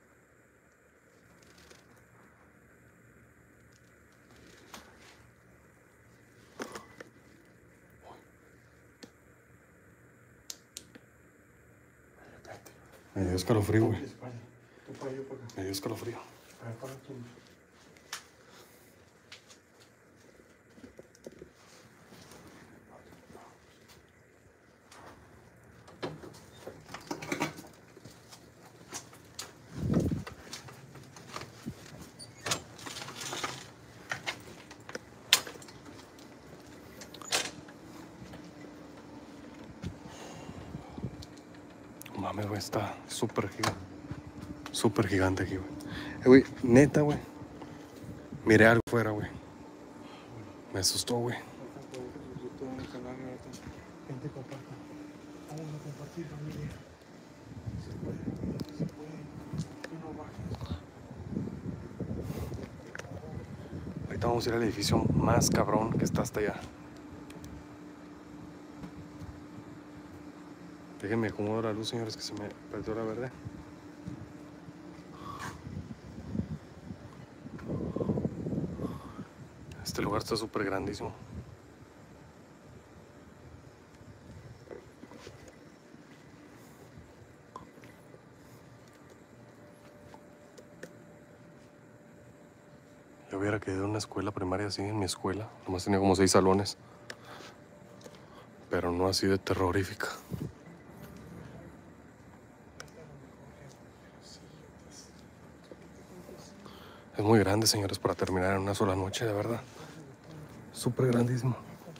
Me dio escalofrío, güey. Me dio escalofrío. mames, güey, está súper gigante. Súper gigante aquí, güey. Eh, güey, neta, güey. Miré algo fuera, güey. Me asustó, güey. Gente, comparta. Vamos a compartir, familia. Se puede, se puede. Que no bajes. Ahorita vamos a ir al edificio más cabrón que está hasta allá. Déjenme acomodar la luz, señores, que se me perdió la verde. Este lugar está súper grandísimo. Yo hubiera quedado en una escuela primaria así, en mi escuela. Nomás tenía como seis salones. Pero no así de terrorífica. Es muy grande, señores, para terminar en una sola noche, de verdad. Súper grandísimo.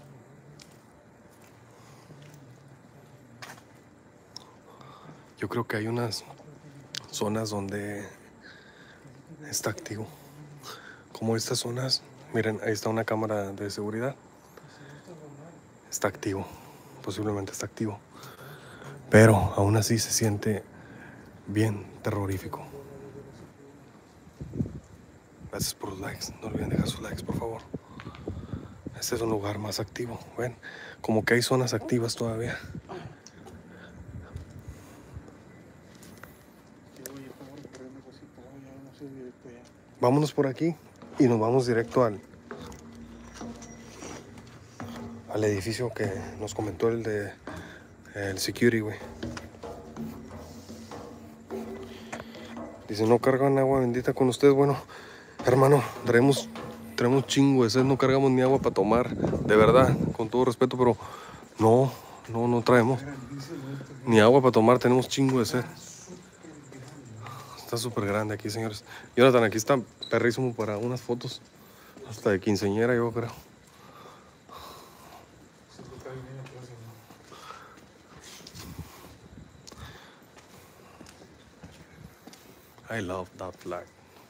Yo creo que hay unas zonas donde está activo. Como estas zonas, miren, ahí está una cámara de seguridad. Está activo, posiblemente está activo. Pero aún así se siente bien terrorífico. Gracias por los likes, no olviden dejar sus likes, por favor. Este es un lugar más activo, ven, como que hay zonas activas todavía. Vámonos por aquí y nos vamos directo al al edificio que nos comentó el de el security, güey. Dice, no cargan agua bendita con ustedes. Bueno, hermano, traemos traemos chingo de sed, no cargamos ni agua para tomar, de verdad, con todo respeto, pero no, no, no traemos ni agua para tomar, tenemos chingo de sed. Está súper grande aquí, señores. Jonathan, aquí está perrísimo para unas fotos, hasta de quinceañera, yo creo. I love that flag.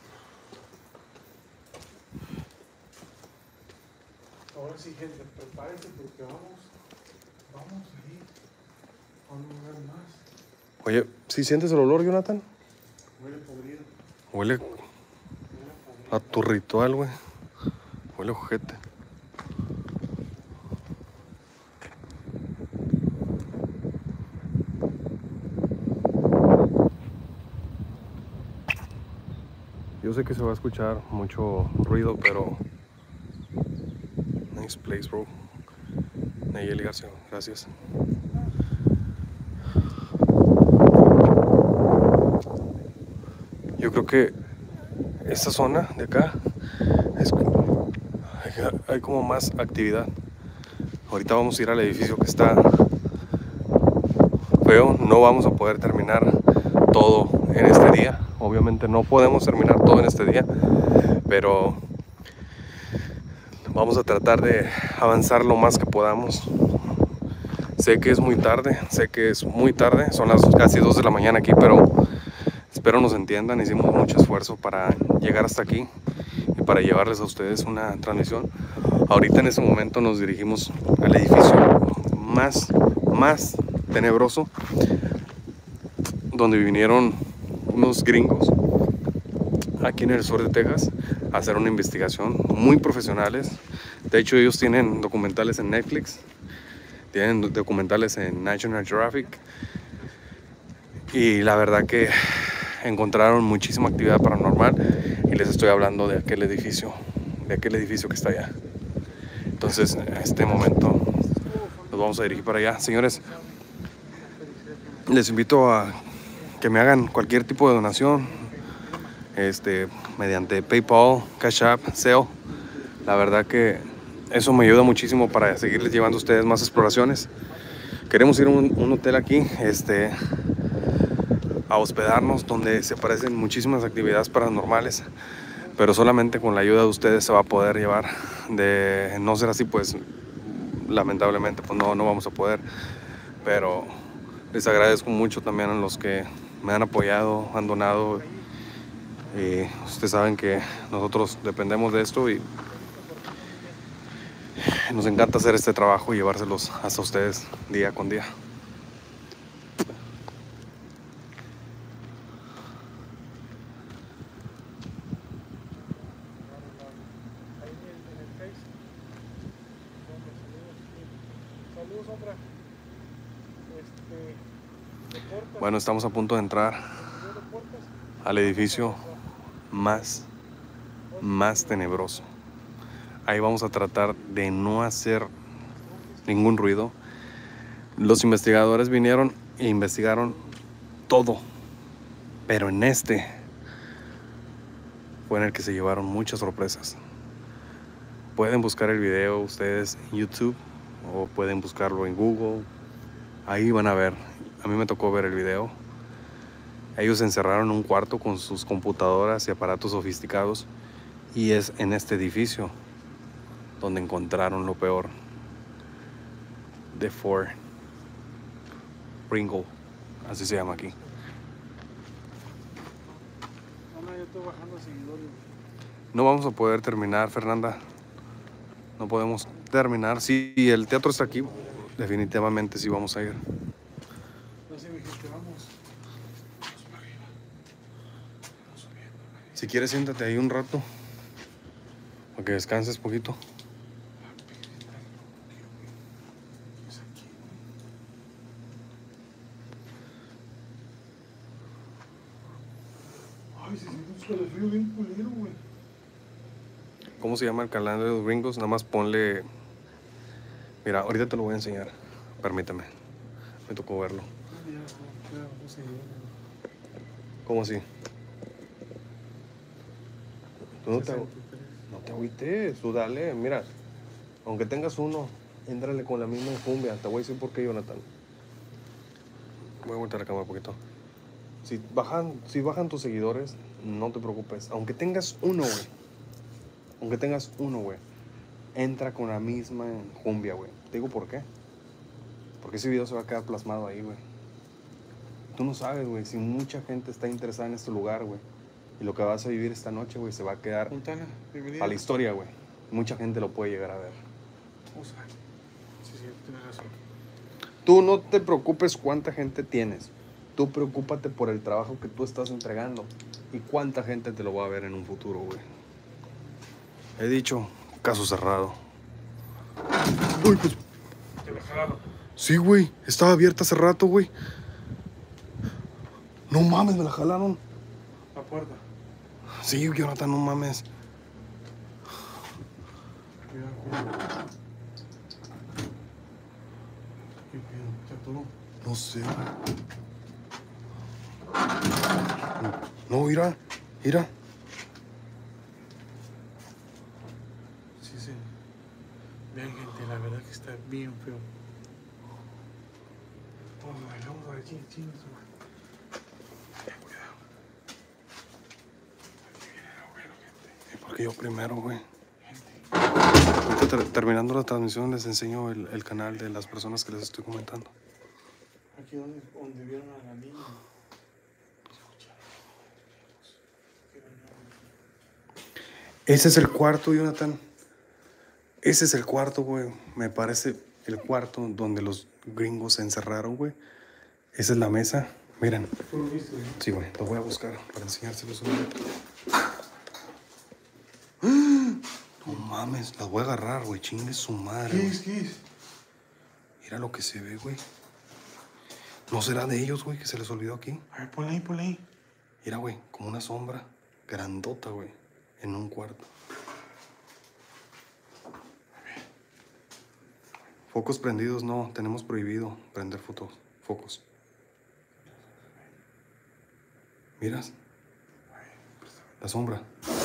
Ahora sí, gente, prepárense porque vamos, vamos ahí a un lugar más. Oye, ¿sí sientes el olor, Jonathan? Huele podrido. Huele a tu ritual, güey. Huele a ojete. Yo sé que se va a escuchar mucho ruido, pero... Nice place, bro. Nayeli García, gracias. Yo creo que esta zona de acá es, hay, hay como más actividad. Ahorita vamos a ir al edificio que está feo. No vamos a poder terminar todo en este día. Obviamente no podemos terminar todo en este día, pero vamos a tratar de avanzar lo más que podamos. Sé que es muy tarde, sé que es muy tarde, son las casi dos de la mañana aquí, pero espero nos entiendan. Hicimos mucho esfuerzo para llegar hasta aquí y para llevarles a ustedes una transmisión. Ahorita en este momento nos dirigimos al edificio más, más tenebroso, donde vinieron unos gringos aquí en el sur de Texas a hacer una investigación, muy profesionales. De hecho, ellos tienen documentales en Netflix, tienen documentales en National Geographic, y la verdad que encontraron muchísima actividad paranormal, y les estoy hablando de aquel edificio, de aquel edificio que está allá. Entonces, en este momento nos vamos a dirigir para allá. Señores, les invito a que me hagan cualquier tipo de donación, este, mediante PayPal, Cash App, Zelle. La verdad que eso me ayuda muchísimo para seguirles llevando a ustedes más exploraciones. Queremos ir a un, un hotel aquí, este, a hospedarnos, donde se parecen muchísimas actividades paranormales, pero solamente con la ayuda de ustedes se va a poder llevar. De no ser así, pues lamentablemente pues no, no vamos a poder, pero Les agradezco mucho también a los que me han apoyado, han donado. Y ustedes saben que nosotros dependemos de esto y nos encanta hacer este trabajo y llevárselos hasta ustedes día con día. Saludos, otra. Este, Bueno, estamos a punto de entrar al edificio más, más tenebroso. Ahí vamos a tratar de no hacer ningún ruido. Los investigadores vinieron e investigaron todo, pero en este fue en el que se llevaron muchas sorpresas. Pueden buscar el video ustedes en YouTube o pueden buscarlo en Google. Ahí van a ver. A mí me tocó ver el video. Ellos se encerraron en un cuarto con sus computadoras y aparatos sofisticados, y es en este edificio donde encontraron lo peor de Fort Ringgold, así se llama aquí. No, no, yo estoy bajando seguidores. No vamos a poder terminar, Fernanda. No podemos terminar. Si el teatro está aquí, definitivamente sí vamos a ir. No sé, mi gente, vamos. Vamos para arriba. Vamos subiendo. Si quieres, siéntate ahí un rato para que descanses poquito. Ay, se siente un escalofrío bien culero, güey. ¿Cómo se llama el canal de los gringos? Nada más ponle... Mira, ahorita te lo voy a enseñar. Permíteme. Me tocó verlo. ¿Cómo así? Tú no te, no te agüites, tú dale, mira. Aunque tengas uno, éntrale con la misma enjundia. Te voy a decir por qué, Jonathan. Voy a voltear la cámara un poquito. Si bajan, si bajan tus seguidores, no te preocupes. Aunque tengas uno, güey. Aunque tengas uno, güey. Entra con la misma enjundia, güey. Te digo por qué. Porque ese video se va a quedar plasmado ahí, güey. Tú no sabes, güey, si mucha gente está interesada en este lugar, güey. Y lo que vas a vivir esta noche, güey, se va a quedar Montana, bienvenida. a la historia, güey. Mucha gente lo puede llegar a ver. Vamos a ver. Sí, sí, tienes razón. Tú no te preocupes cuánta gente tienes. Tú preocúpate por el trabajo que tú estás entregando. Y cuánta gente te lo va a ver en un futuro, güey. He dicho, caso cerrado. Uy, pues... Te lo jalaron. Sí, güey. Estaba abierta hace rato, güey. No mames, me la jalaron. La puerta. Sí, Jonathan, no mames. Cuidado, cuidado. ¿Qué pedo? ¿Se atoró? No sé. No, mira, mira. Sí, sí. Vean, gente, la verdad que está bien feo. Vamos a ver, vamos a ver, ching, ching, su madre. Ten cuidado. Aquí viene lo bueno, gente. ¿Y por qué yo primero, güey? Gente. Ahorita ter- terminando la transmisión les enseño el, el canal de las personas que les estoy comentando. Aquí donde, donde vieron a la niña. Ese es el cuarto, Jonathan. Ese es el cuarto, güey. Me parece el cuarto donde los gringos se encerraron, güey. Esa es la mesa. Miren. ¿Tú lo viste? ¿No? Sí, güey. Lo voy a buscar para enseñárselos un momento. No mames, las voy a agarrar, güey. Chingue su madre, ¿Qué güey. es? ¿Qué es? Mira lo que se ve, güey. ¿No será de ellos, güey, que se les olvidó aquí? A ver, ponle ahí, ponle ahí. Mira, güey, como una sombra grandota, güey, en un cuarto. Focos prendidos, no. Tenemos prohibido prender fotos, focos. ¿Miras? La sombra.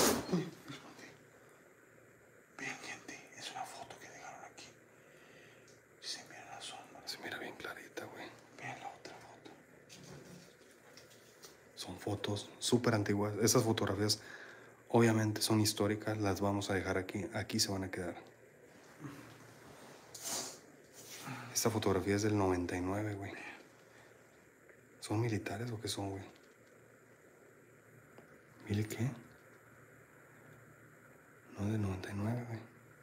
Bien, gente, es una foto que dejaron aquí. Si se mira la sombra. Se mira bien clarita, güey. Vean la otra foto. Son fotos súper antiguas. Esas fotografías obviamente son históricas. Las vamos a dejar aquí. Aquí se van a quedar. Esta fotografía es del noventa y nueve, güey. ¿Son militares o qué son, güey? ¿Mili qué? No, de noventa y nueve, güey.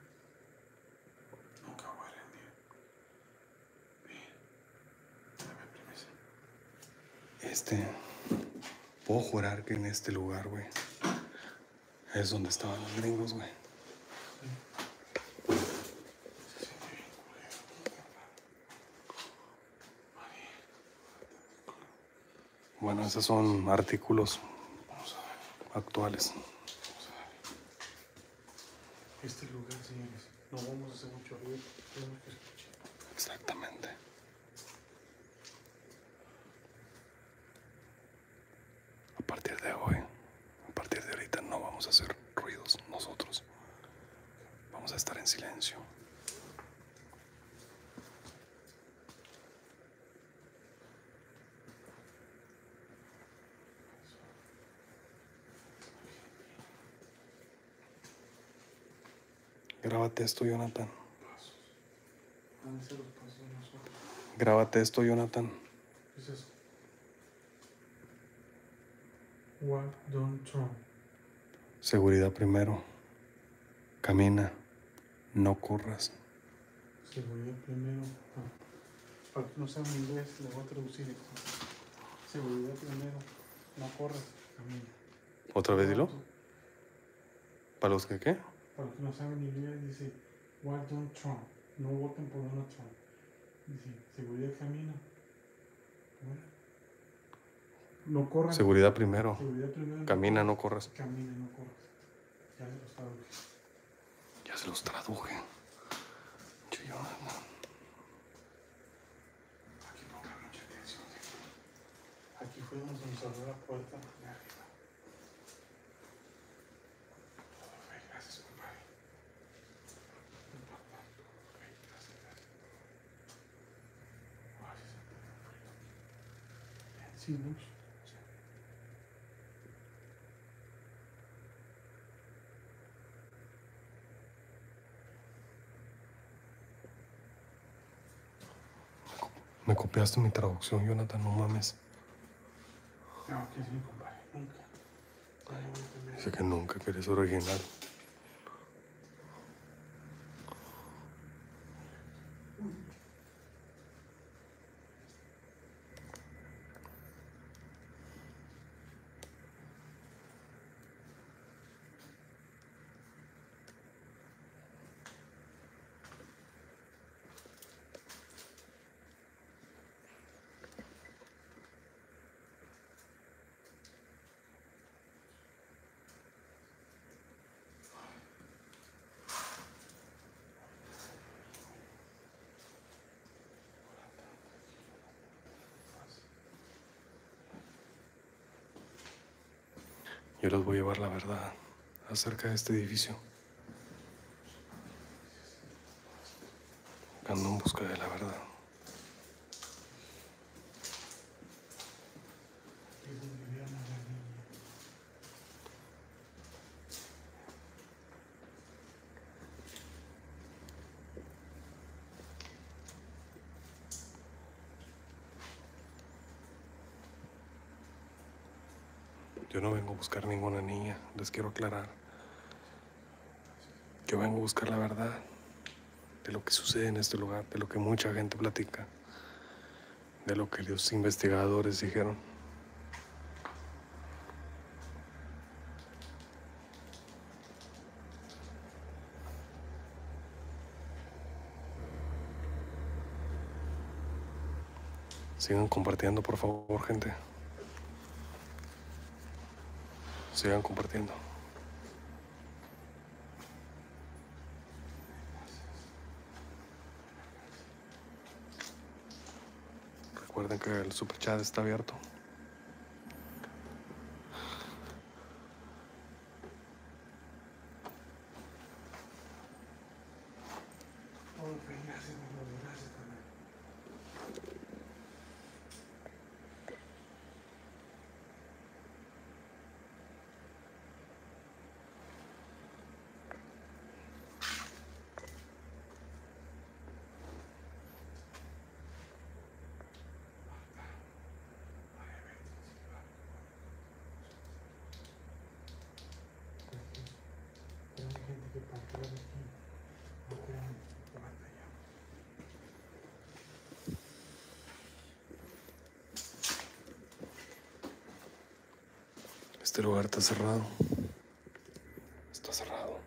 Nunca voy a rendir. Bien. Dame permiso. Este... Puedo jurar que en este lugar, güey, es donde estaban los gringos, güey. Bueno, esos son artículos actuales. Este lugar, señores, no vamos a hacer mucho ruido, tenemos que escuchar. Exactamente. A partir de hoy, a partir de ahorita no vamos a hacer ruidos nosotros. Vamos a estar en silencio. Grábate esto, Jonathan. Pasos. Han de ser los pasos de nosotros. Grábate esto, Jonathan. ¿Qué es eso? Walk, don't turn. Seguridad primero. Camina. No corras. Seguridad primero. Ah. Para que no saben inglés, le voy a traducir esto. Seguridad primero. No corras, camina. ¿Otra vez dilo? ¿Para los que qué? Para los que no saben inglés, dice walk, don't turn. No voten por Donald Trump. Dice, seguridad camina. Bueno. No corras. Seguridad primero. Seguridad primero. Camina, no corras. Camina, no corras. Ya se lo saben. Ya se los traduje. Che, Jonathan. Aquí pongan mucha atención. Aquí fue donde se nos abrió la puerta de arriba. Todo fue gracias, compadre. Ok, gracias, gracias. Ay, se me fue frío. Sí, mucho. Me copiaste mi traducción, Jonathan, no mames. No, que sí, compadre, nunca. Dice que nunca, que eres original. Yo les voy a llevar la verdad acerca de este edificio. Ando en busca de la verdad. Es donde vivía la niña. Yo no vengo a buscar ninguna niña, les quiero aclarar. Yo vengo a buscar la verdad de lo que sucede en este lugar, de lo que mucha gente platica, de lo que los investigadores dijeron. Sigan compartiendo, por favor, gente. Sigan compartiendo. Recuerden que el super chat está abierto. Todo fue gracias, mi amor, gracias también. Este lugar está cerrado. Está cerrado.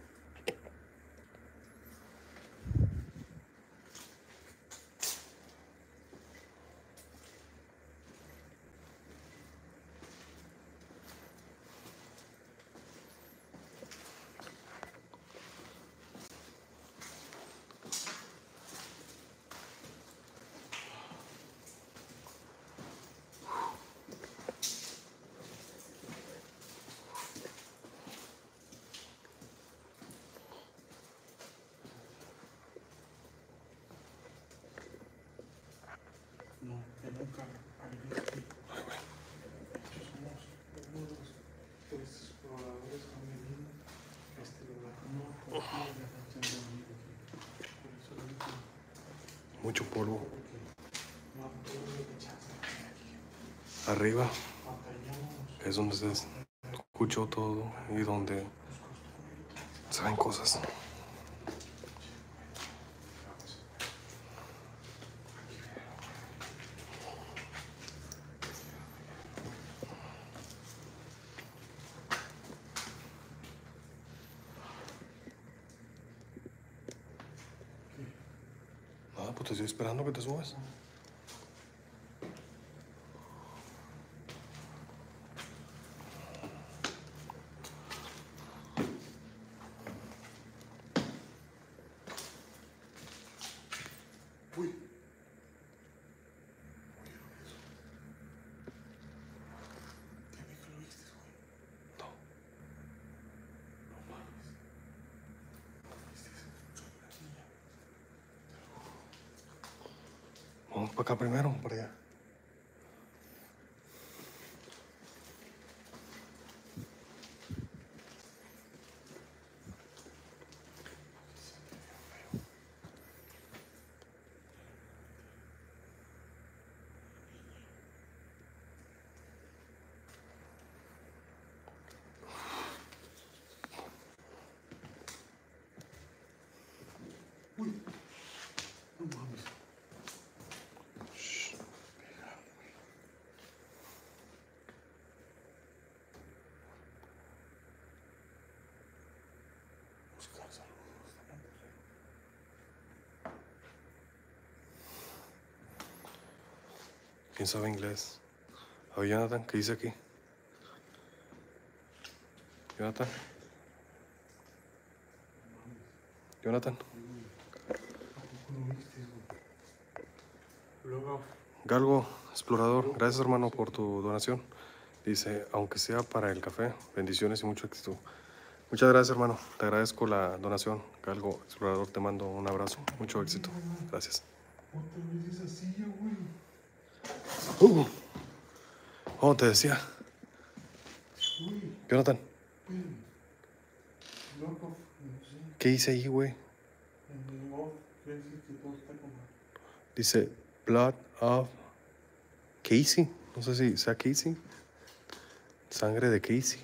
No, que nunca había aquí. Ay, güey. Somos uno de los tres exploradores que han venido a este lugar. No confío en la atención de amigo aquí. Por eso lo digo, Mucho polvo. porque no todo lo que chance aquí. Arriba Batallamos. es donde se escuchó todo y donde se ven cosas. Nada, pues te estoy esperando que te subas. Uy. ¿Qué vi que lo viste, güey? No. No mames. ¿Viste ese mucho de la niña? Vamos para acá primero, para allá. Uy. No mames. Shh. Buscar saludos de Monterrey. ¿Quién sabe inglés? A ver, Jonathan, ¿qué dice aquí? Jonathan. Jonathan. ¿A poco lo viste, güey? Luego. Galgo, explorador, gracias hermano por tu donación. Dice, aunque sea para el café, bendiciones y mucho éxito. Muchas gracias hermano, te agradezco la donación. Galgo, explorador, te mando un abrazo, mucho éxito. Gracias. Otra vez esa silla, güey. Uh. Oh, te decía. Uy, Jonathan, espérame. Loco, no sé. ¿qué dice ahí, güey? En el off, quiere decir que todo está como. Dice, blood of Casey. No sé si sea Casey. Sangre de Casey.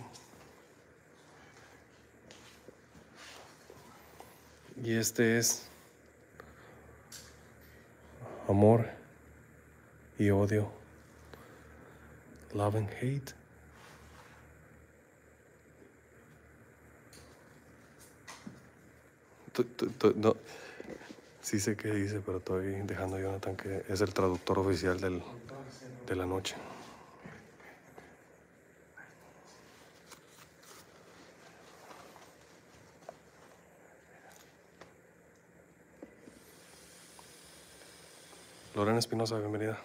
Y este es amor y odio. Love and hate. Tu- tu- tu- no. Sí sé qué dice, pero estoy dejando a Jonathan que es el traductor oficial del, de la noche. Lorena Espinosa, bienvenida.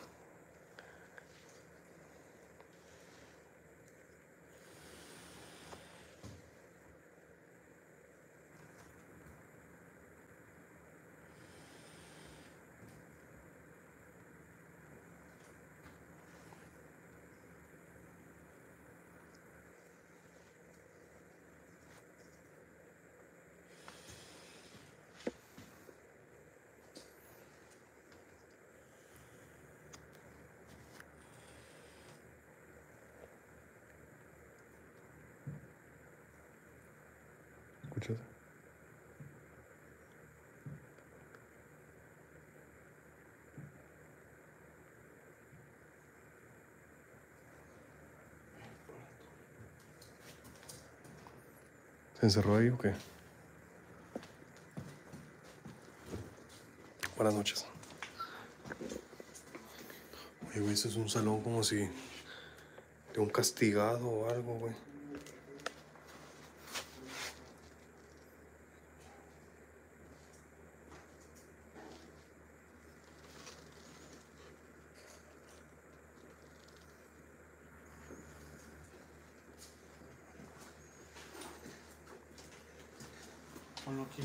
¿Escuchas? ¿Se encerró ahí o qué? Buenas noches. Oye, güey, este es un salón como si de un castigado o algo, güey. Ponlo aquí.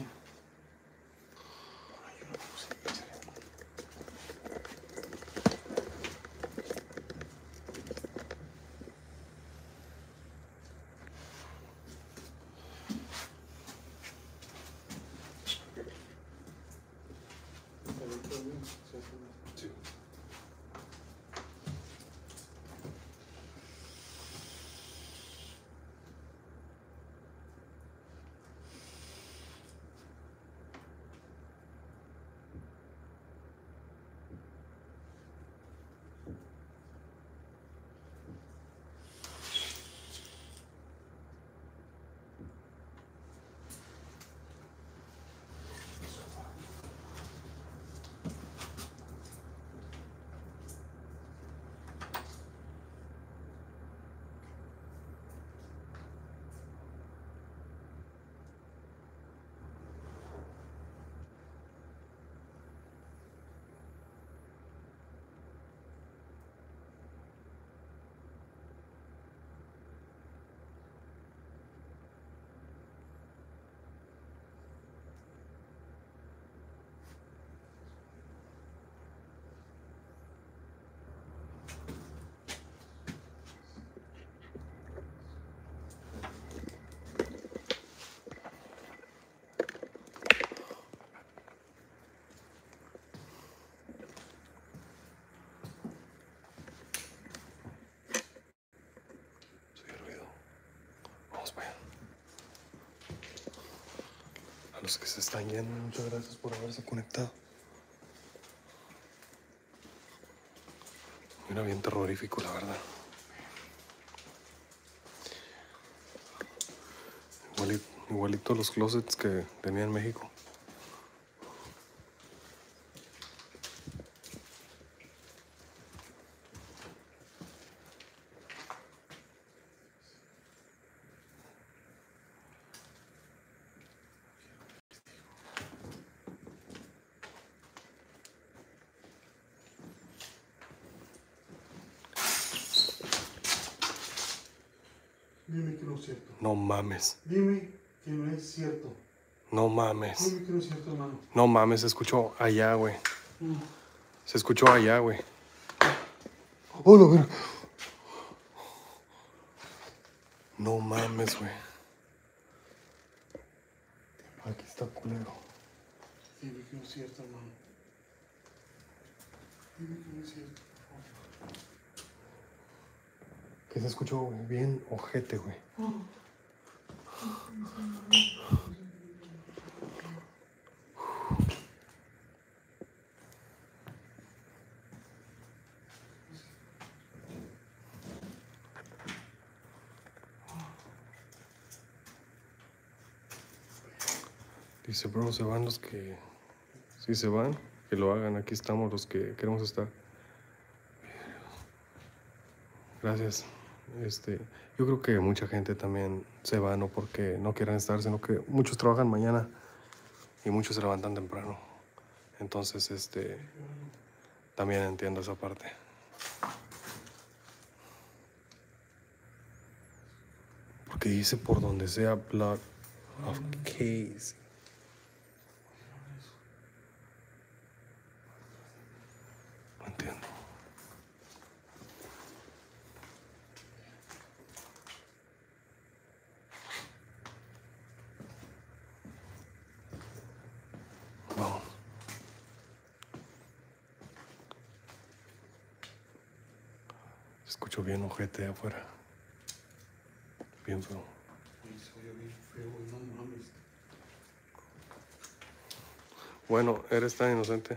Sí. A los que se están yendo, muchas gracias por haberse conectado. Era bien terrorífico, la verdad. Igualito, igualito los closets que tenía en México. Dime que no es cierto. No mames. Dime que no es cierto. No mames. Dime que no es cierto, hermano. No mames, se escuchó allá, güey. Mm. Se escuchó allá, güey. Oh, la verga. No mames, güey. Aquí está culero. Dime que no es cierto, hermano. Dime que no es cierto, por favor. Que se escuchó, güey. Bien ojete, güey. Dice, bro, se van los que... Si se van, que lo hagan. Aquí estamos los que queremos estar. Gracias. Este, yo creo que mucha gente también se va, no porque no quieran estar, sino que muchos trabajan mañana y muchos se levantan temprano. Entonces, este, también entiendo esa parte. Porque dice por donde sea blood of Casey. No entiendo. Vamos. Se escuchó bien ojete afuera. Bien feo. Oye, se oye bien feo, güey, no mames. Bueno, eres tan inocente.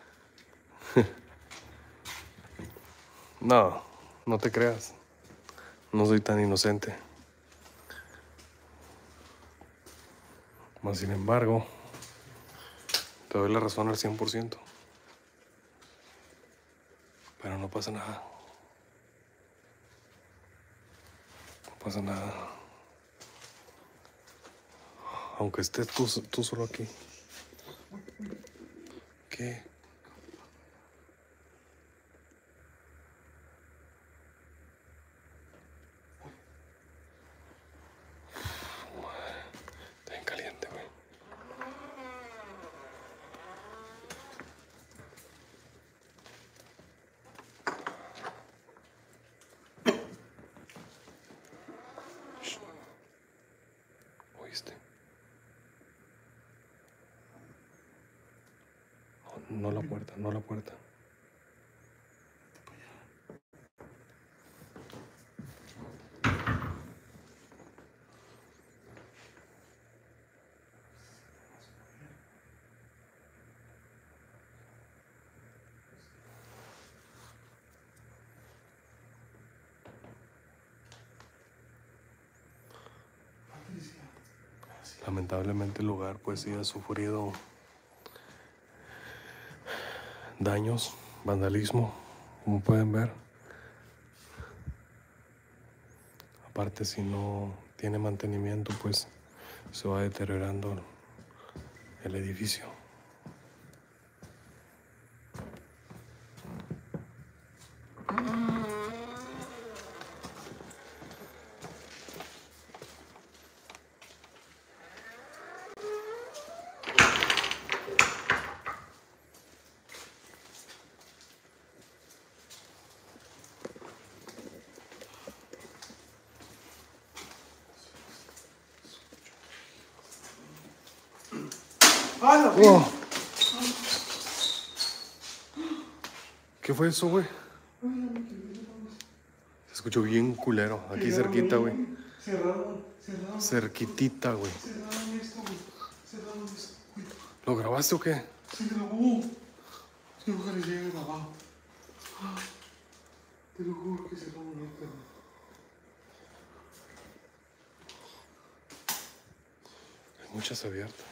No, no te creas. No soy tan inocente. Más sin embargo, te doy la razón al cien por ciento. Pero no pasa nada. No pasa nada. Aunque estés tú, tú solo aquí. ¿Qué? Está bien caliente, güey. ¿Oíste? No, no la puerta, no la puerta. Lamentablemente el lugar pues sí ha sufrido daños, vandalismo, como pueden ver. Aparte, si no tiene mantenimiento, pues se va deteriorando el edificio. Oh. ¿Qué fue eso, güey? Se escuchó bien culero. Aquí cerquita, güey. Cerraron, cerraron. Cerquitita, güey. Cerraron esto, güey. Cerraron esto, güey. ¿Lo grabaste o qué? Se grabó. Te lo juro que llega grabado. Te lo juro que cerraron esto, güey. Hay muchas abiertas.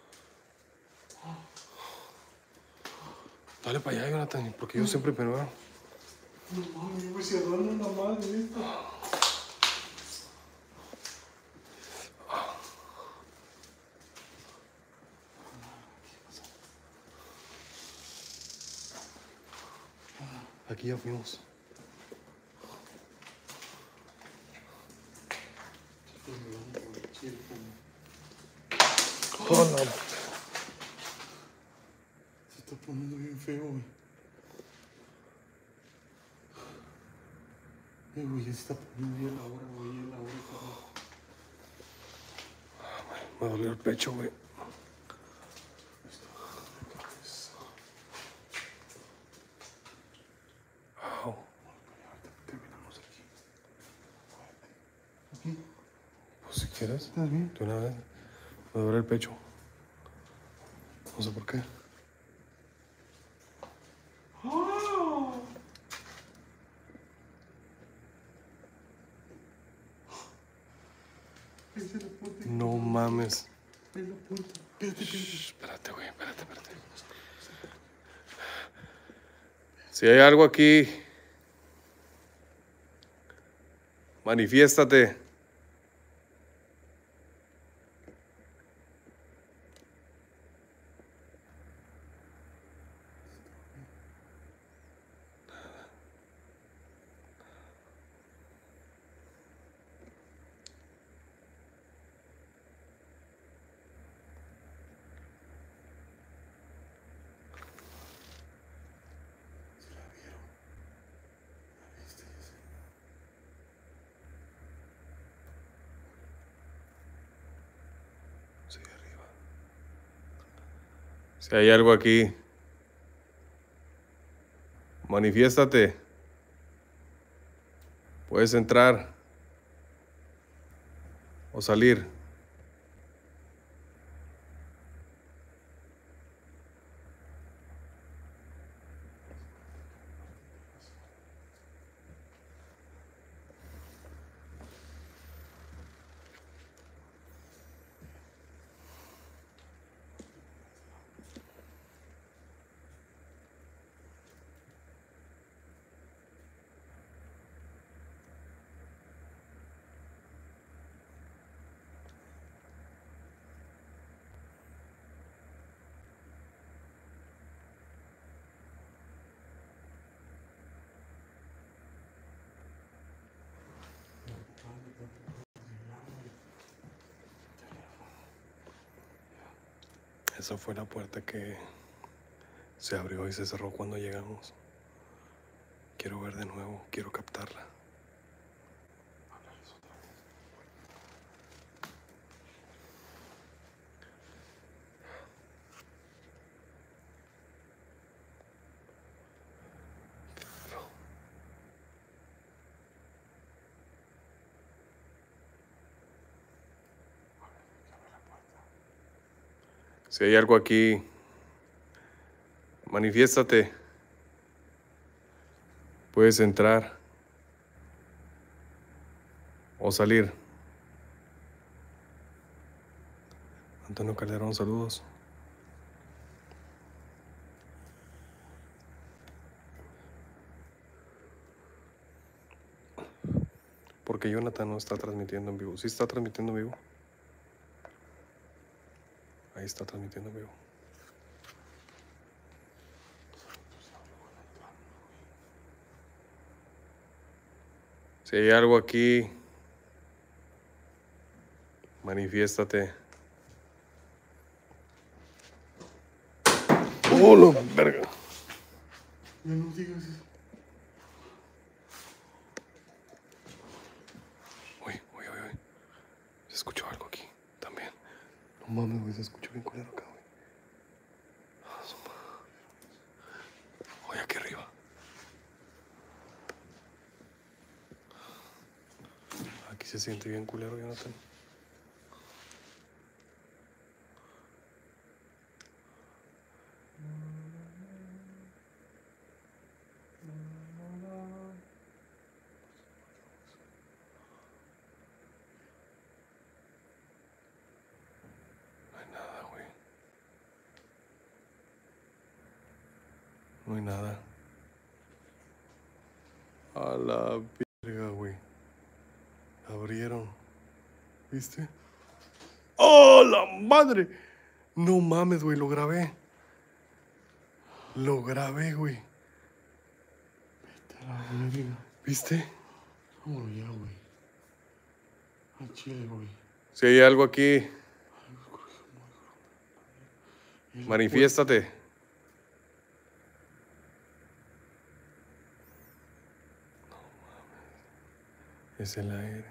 Dale para allá, Jonathan, porque yo siempre me veo. No mames, güey, cerraron una madre esto. Aquí ya fuimos. Oh, no. Se está poniendo bien feo, güey. Eh, güey, ya se está poniendo bien la hora, güey, ya la hora, cabrón. Me dolió el pecho, güey. Au. Terminamos aquí. ¿Aquí? Pues si quieres, ¿Estás bien? de una vez. Me duele el pecho. No sé por qué. ¡Oh! Esa es la puerta. No mames. Es la puerta. Espérate, espérate. Shh, espérate, güey, espérate, espérate. Si hay algo aquí, manifiéstate. Se la vieron. La viste, ya sé. Sí, arriba. Si hay algo aquí, manifiéstate. Puedes entrar o salir. Esa fue la puerta que se abrió y se cerró cuando llegamos. Quiero ver de nuevo, quiero captarla. Si hay algo aquí, manifiéstate. Puedes entrar o salir. Antonio Calderón, saludos. Porque Jonathan no está transmitiendo en vivo. ¿Sí está transmitiendo en vivo? Ahí está transmitiendo en vivo. Si hay algo aquí, manifiéstate. ¡Oh, la verga! Ya no digas eso. Uy, uy, uy, uy. Se escuchó algo aquí también. No mames, güey, se escuchó bien culero acá, güey. Oye, aquí arriba. Aquí se siente bien culero, Jonathan. No hay nada, güey. No hay nada. A la verga, güey. Abrieron. ¿Viste? ¡Oh, la madre! No mames, güey, lo grabé. Lo grabé, güey. Vete a la verga. ¿Viste? Vámonos ya, güey. Al chile, güey. Si hay algo aquí, Es la manifiéstate. Es el aire.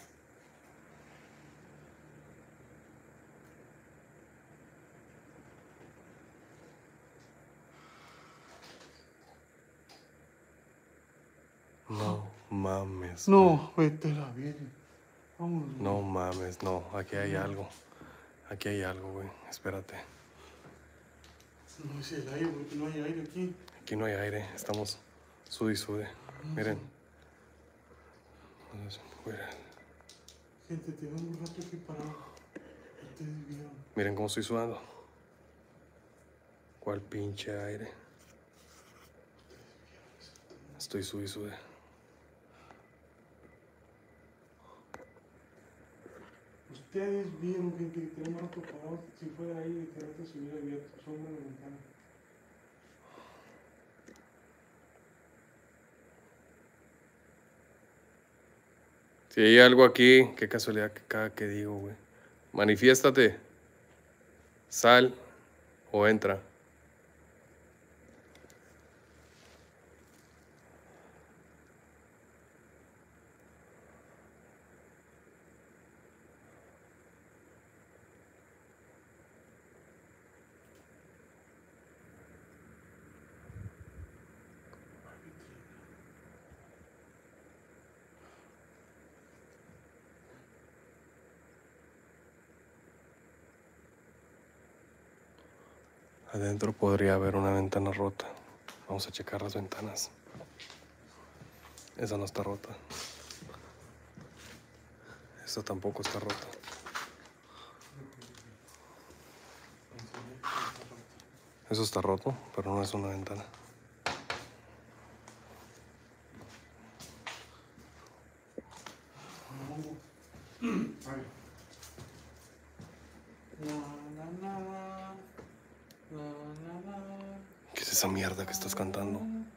No mames. puerta. No, vete a la verga. Vámonos. No mames, no. Aquí hay algo. Aquí hay algo, güey. Espérate. No es el aire, güey. No hay aire aquí. Aquí no hay aire. Estamos sude y sude. Miren. Miren. Gente, tenemos un rato aquí parado. Ustedes vieron. Miren cómo estoy sudando. ¿Cuál pinche aire? Estoy sude y sude. Ustedes vieron, gente, que tenemos un rato parado. Si fuera aire, que rato se hubiera abierto. Sombra en la ventana. Si hay algo aquí, qué casualidad que cada que digo, güey. Manifiéstate. Sal o entra. Adentro podría haber una ventana rota. Vamos a checar las ventanas. Esa no está rota. Esta tampoco está rota. Eso está roto, pero no es una ventana. ¿Qué es esa mierda que estás cantando?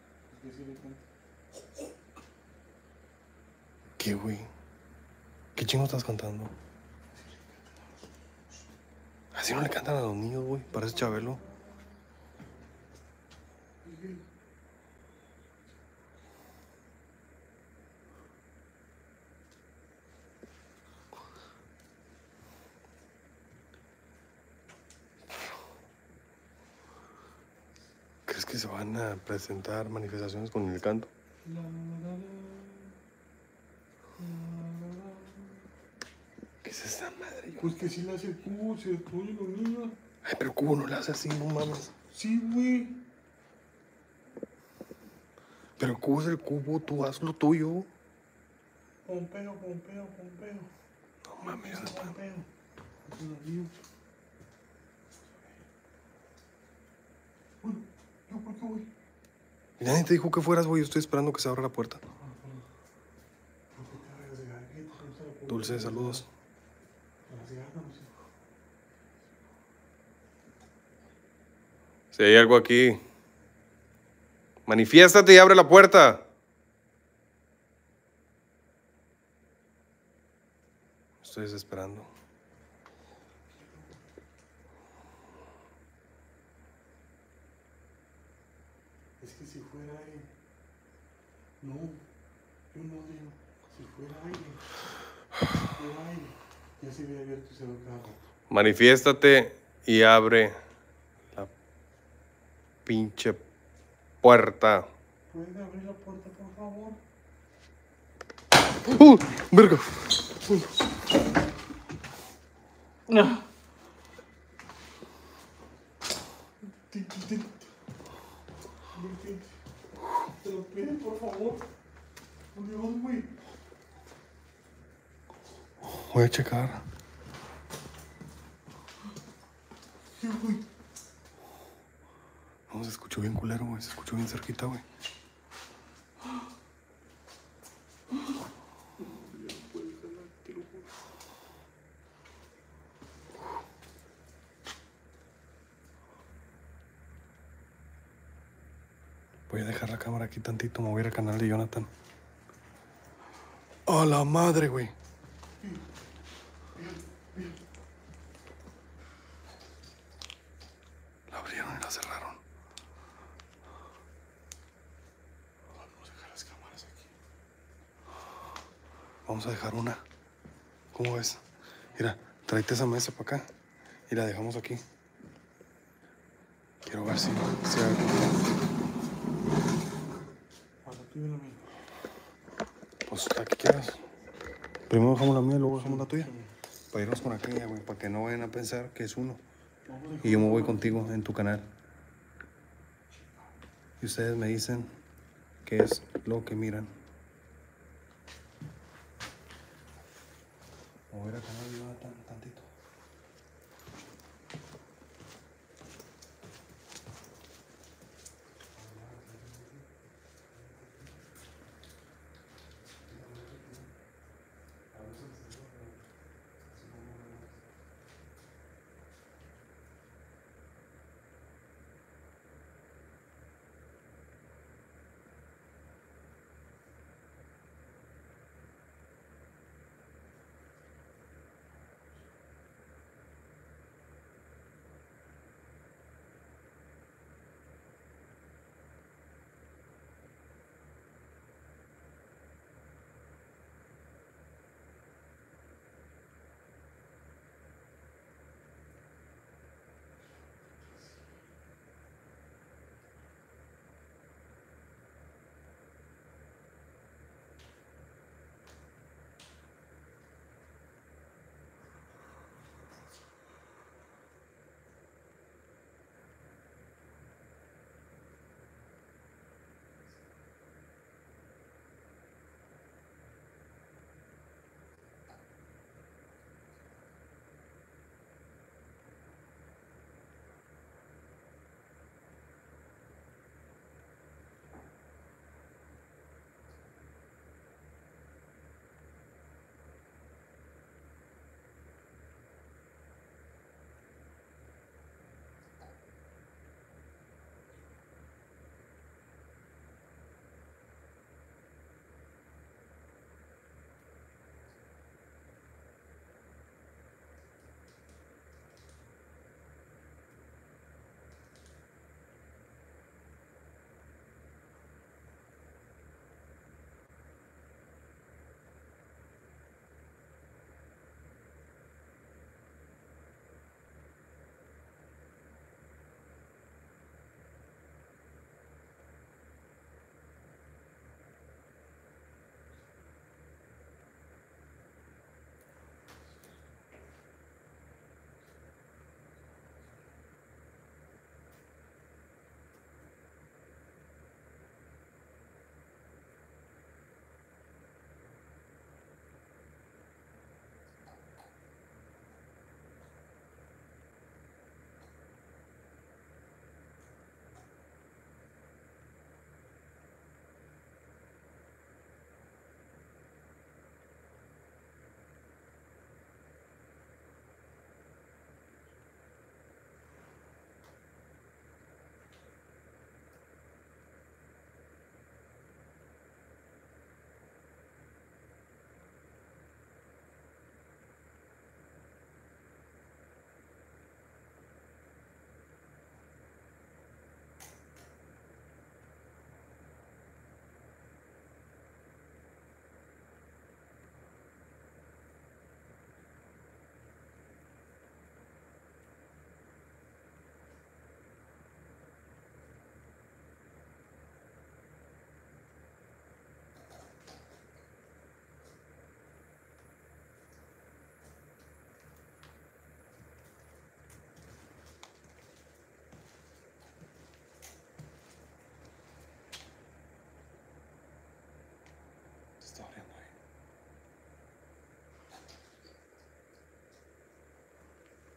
¿Qué, güey? ¿Qué chingo estás cantando? Así no le cantan a los niños, güey. Parece Chabelo. ¿Crees que se van a presentar manifestaciones con el canto? ¿Qué es esa madre? Pues que sí le hace el cubo, se destruyen los niños. Ay, pero el cubo no le hace así, no mames. Sí, güey. Pero el cubo es el cubo, tú haz lo tuyo. Pompeo, Pompeo, Pompeo. No mames, Pompeo, Pompeo. Es un amigo. Uy, ¿yo por qué voy? Y nadie te dijo que fueras, güey. Yo estoy esperando que se abra la puerta. Dulce, saludos. Si hay algo aquí, manifiéstate y abre la puerta. Estoy desesperando. Es que si fuera aire. No, yo no digo. Si fuera aire. Si fuera aire. Ya se había abierto ese carro. Manifiéstate y abre la pinche puerta. ¿Puede abrir la puerta, por favor? ¡Uh! ¡Verga! No. Te, te, te, te lo pido, por favor. Por Dios, güey. Voy a checar. ¿Qué, güey? No, se escuchó bien culero, güey. Se escuchó bien cerquita, güey. Voy a dejar la cámara aquí tantito. Me voy a ir al canal de Jonathan. ¡A la madre, güey! La abrieron y la cerraron. Vamos a dejar las cámaras aquí. Vamos a dejar una. ¿Cómo ves? Mira, tráete esa mesa para acá y la dejamos aquí. Quiero ver si, si hay... Ahora tú y la mía. Pues la que quieras. Primero dejamos la mía y luego dejamos la tuya. Para irnos con aquella, güey, para que no vayan a pensar que es uno. Y yo me voy contigo en tu canal. Y ustedes me dicen qué es lo que miran. Me voy a ir al canal de Jonathan tantito.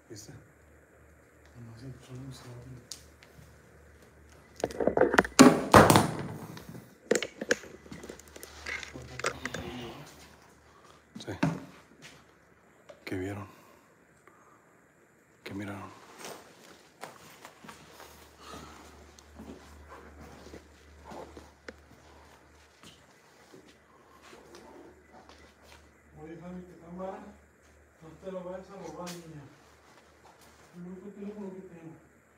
¿Viste? No sé, solo se abre. Sí. ¿Qué vieron? ¿Qué miraron? Oye, Javi, que cámara, no te lo vayas a robar, niña. El único teléfono que tengo.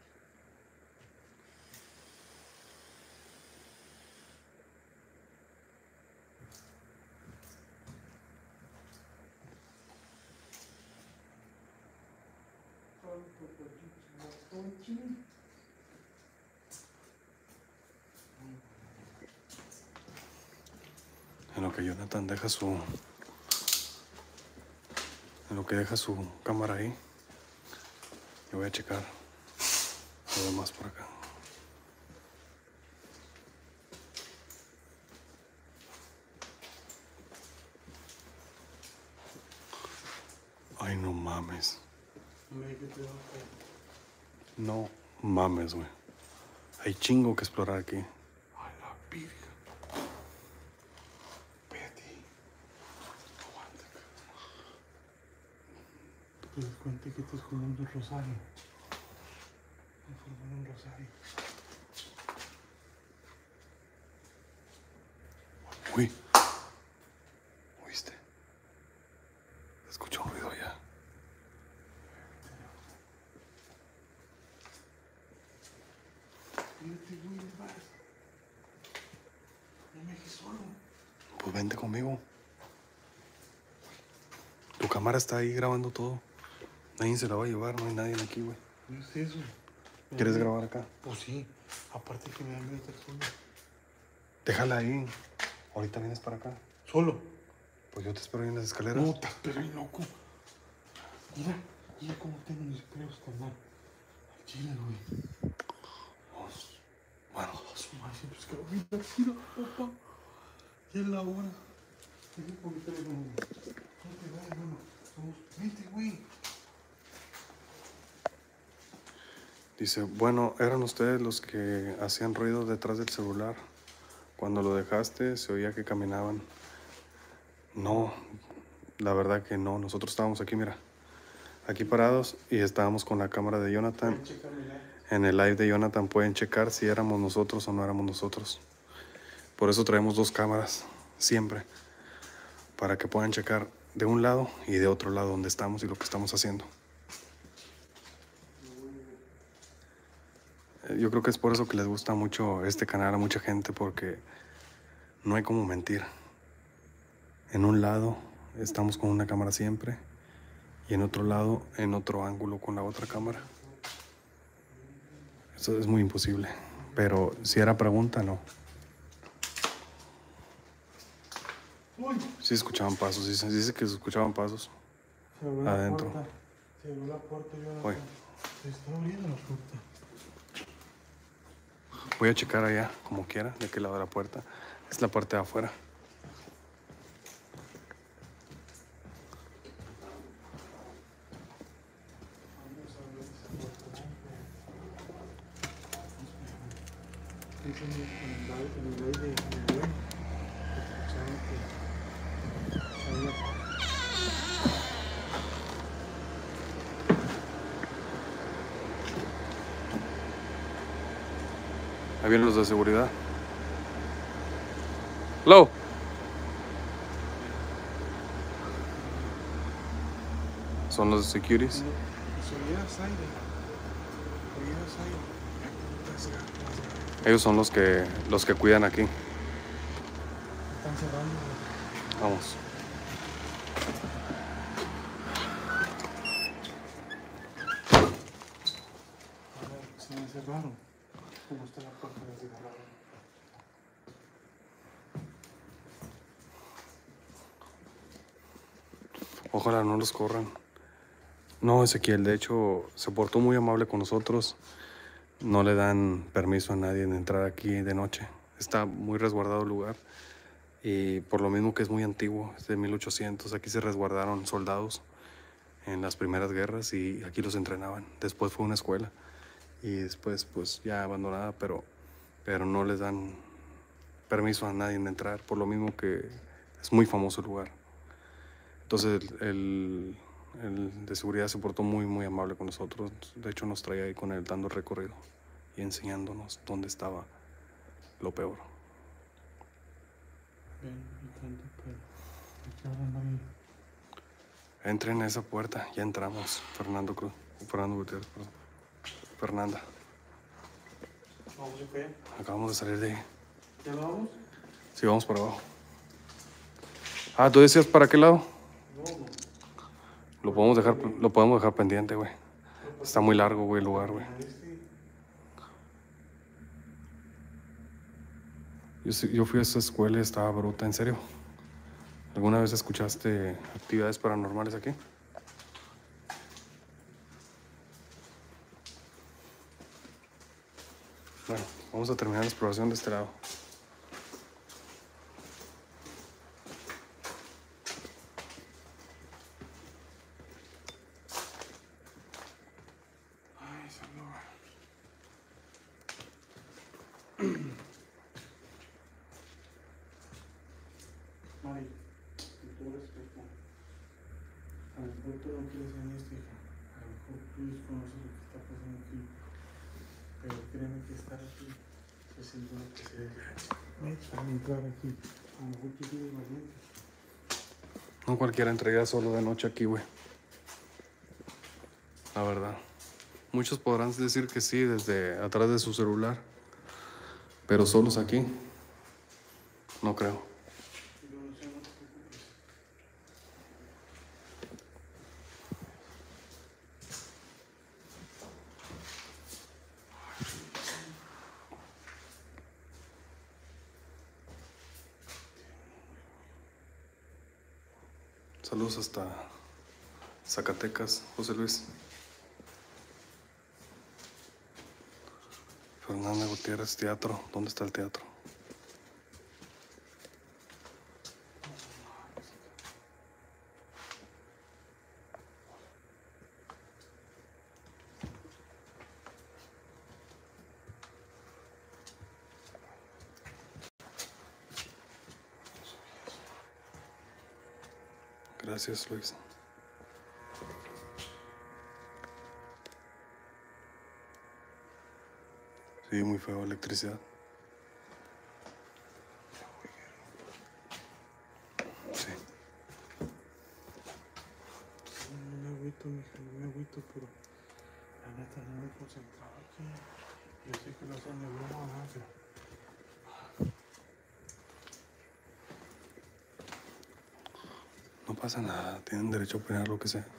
En lo que Jonathan deja su... En lo que deja su cámara ahí, yo voy a checar lo demás por acá. Ay, no mames. No mames, güey. Hay chingo que explorar aquí. A la virgen. Espérate. Aguanta. ¿Te das cuenta que estás formando un rosario? Estás formando un rosario. Uy. ¿Oíste? Escucho un ruido allá. Fíjate, güey, ¿dónde vas? Ya me dejé solo. Pues vente conmigo. Tu cámara está ahí grabando todo. Nadie se la va a llevar, no hay nadie aquí, güey. No es eso. ¿Quieres grabar acá? Pues sí. Aparte que me da miedo estar solo. Déjala ahí. Ahorita vienes para acá. ¿Solo? Pues yo te espero ahí en las escaleras. No, estás pero bien loco. Mira, mira cómo tengo mis pelos, carnal. Al chile, güey. Pues, bueno, A su madre, siempre es que lo mira, mira, papá. Ya es la hora. Deja un poquito de nuevo. No te vayas, hermano. Somos... Vente, güey. dice, bueno, ¿eran ustedes los que hacían ruido detrás del celular? Cuando lo dejaste se oía que caminaban. No, la verdad que no. Nosotros estábamos aquí, mira. Aquí parados y estábamos con la cámara de Jonathan. Ven, checa, mira. En el live de Jonathan pueden checar si éramos nosotros o no éramos nosotros. Por eso traemos dos cámaras, siempre. Para que puedan checar de un lado y de otro lado donde estamos y lo que estamos haciendo. Eh, Yo creo que es por eso que les gusta mucho este canal a mucha gente, porque no hay como mentir. En un lado estamos con una cámara siempre y en otro lado, en otro ángulo con la otra cámara. Eso es muy imposible. Pero si era pregunta, no. Uy, Sí escuchaban pasos, dice, dice que se escuchaban pasos. se abrió la Adentro. puerta. Se abrió la puerta, yo Voy. Se está abriendo la puerta. Voy a checar allá, como quiera, de qué lado de la puerta. Es la parte de afuera. Dicen en el live, en el live de mi abuelo, que escucharon que había... Ahí vienen los de seguridad. Hello. Son los de securities. Si oyeras aire, oyeras aire, las ga- las ga- Ellos son los que los que cuidan aquí. están cerrando. güey. Vamos. A ver, se me cerraron. ¿Cómo está la puerta de cerraron? Ojalá no los corran. No, Ezequiel, de hecho, se portó muy amable con nosotros. No le dan permiso a nadie de entrar aquí de noche. Está muy resguardado el lugar. Y por lo mismo que es muy antiguo, es de mil ochocientos, aquí se resguardaron soldados en las primeras guerras y aquí los entrenaban. Después fue una escuela y después pues ya abandonada, pero, pero no les dan permiso a nadie de entrar, por lo mismo que es muy famoso el lugar. Entonces el, el, el de seguridad se portó muy muy amable con nosotros. De hecho nos traía ahí con él dando el recorrido y enseñándonos dónde estaba lo peor. Entren a esa puerta, ya entramos. Fernando Cruz, Fernando Gutiérrez, perdón. Fernanda. Acabamos de salir de ahí. ¿Ya lo vamos? Sí, vamos para abajo. Ah, ¿tú decías para qué lado? No, no. Lo podemos dejar, lo podemos dejar pendiente, güey. Está muy largo, güey, el lugar, güey. Yo, sí- yo fui a esa escuela y estaba bruta, ¿en serio? ¿Alguna vez escuchaste actividades paranormales aquí? Bueno, vamos a terminar la exploración de este lado. Ay, salud. Mari, con todo respeto, a lo mejor tú no quieres en esto, hija. A lo mejor tú desconoces lo que está pasando aquí. Pero créeme que estar aquí se siente una que se desgacha. Al entrar aquí, a lo mejor tú tienes valiente. No cualquiera entraría solo de noche aquí, güey. La verdad. Muchos podrán decir que sí desde atrás de su celular. Pero solos aquí, no creo. Yo no sé, no te preocupes. Saludos hasta Zacatecas, José Luis. Fernanda Gutiérrez, teatro. ¿Dónde está el teatro? Gracias, Luis. Sí, muy feo, electricidad. Sí. No me agüito, mija, no me agüito, pero la neta no me he concentrado aquí. Yo sé que lo hacen de broma, ¿no? Pero No pasa nada, tienen derecho a opinar lo que sea.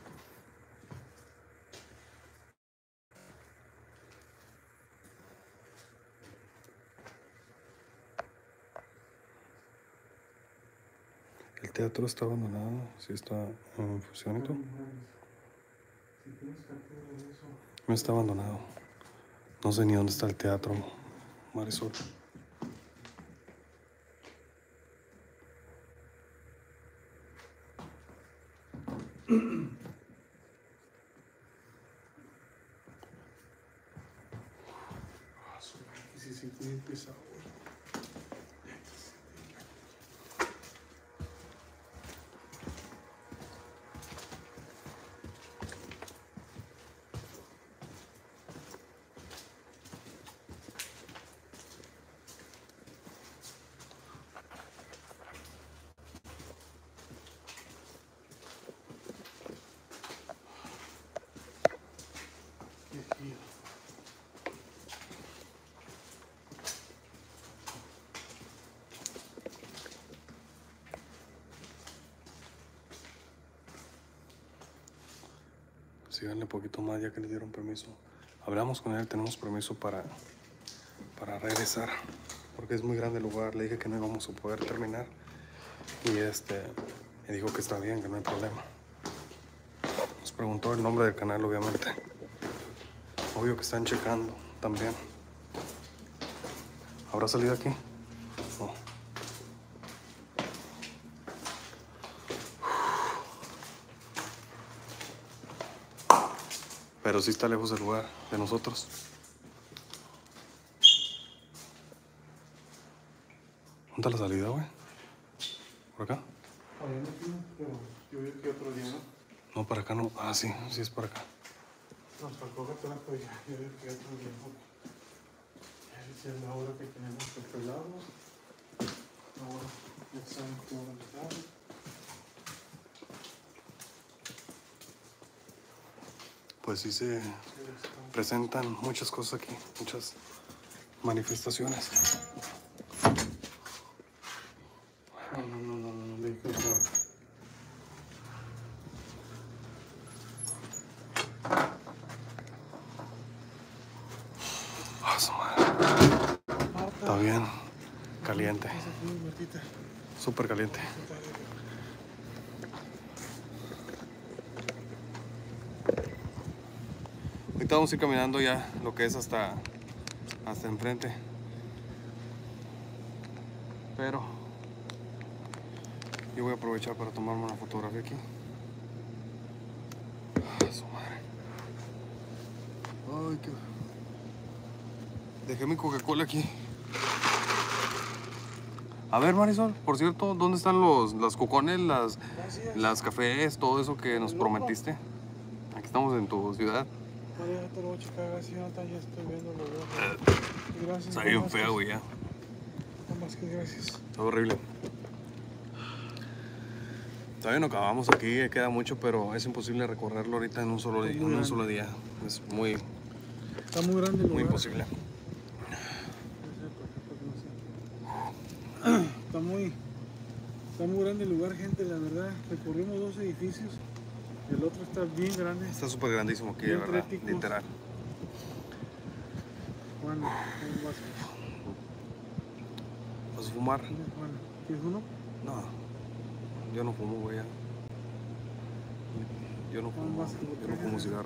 El teatro está abandonado, sí está en funcionamiento. si tienes cartera de eso, No está abandonado. No sé ni dónde está el teatro, Marisol. ah, suena que se siente bien pesado, güey. Qué frío. Síganle un poquito más ya que le dieron permiso. Hablamos con él, tenemos permiso para, para regresar. Porque es muy grande el lugar. Le dije que no íbamos a poder terminar. Y este me dijo que está bien, que no hay problema. Nos preguntó el nombre del canal, obviamente. Obvio que están checando también. ¿Habrá salido aquí? No. Pero sí está lejos el lugar de nosotros. ¿Dónde está la salida, güey? ¿Por acá? Pero yo vi que otro día, ¿no? No, para acá no. Ah, sí, sí es para acá. Nos tocó que atrás, pero ya, yo vi que otro día. Esa es la hora que tenemos que pelarnos. Ahora, ya saben cómo empezar. Pues sí se presentan muchas cosas aquí, muchas manifestaciones. No, no, no, no, no, no, no. Ah, su madre. Está bien caliente, súper caliente. Ahorita vamos a ir caminando ya lo que es hasta, hasta enfrente. Pero yo voy a aprovechar para tomarme una fotografía aquí. Ah, su madre. Ay, qué... Dejé mi Coca-Cola aquí. A ver, Marisol, por cierto, ¿dónde están los, los cocones, las, las cafés, todo eso que nos prometiste? Aquí estamos en tu ciudad. Vale, te lo voy a checar, gracias, Jonathan, ya estoy viendo lo Eh, Gracias. Está bien fea, güey, ya. No más que gracias. Está horrible. Todavía no acabamos aquí, queda mucho, pero es imposible recorrerlo ahorita en un solo día. En un solo día. Es muy, Está muy grande el lugar. muy imposible. Está muy, está muy grande el lugar, gente, la verdad. Recorrimos dos edificios. El otro está bien grande. Está súper grandísimo aquí, de Bien verdad, críticos. literal. Juan, ¿cómo vas? ¿Vas a fumar? ¿Quién es Juan? ¿Tienes uno? No, yo no fumo, güey. ya. Yo no fumo, Más que yo no fumo cigarro.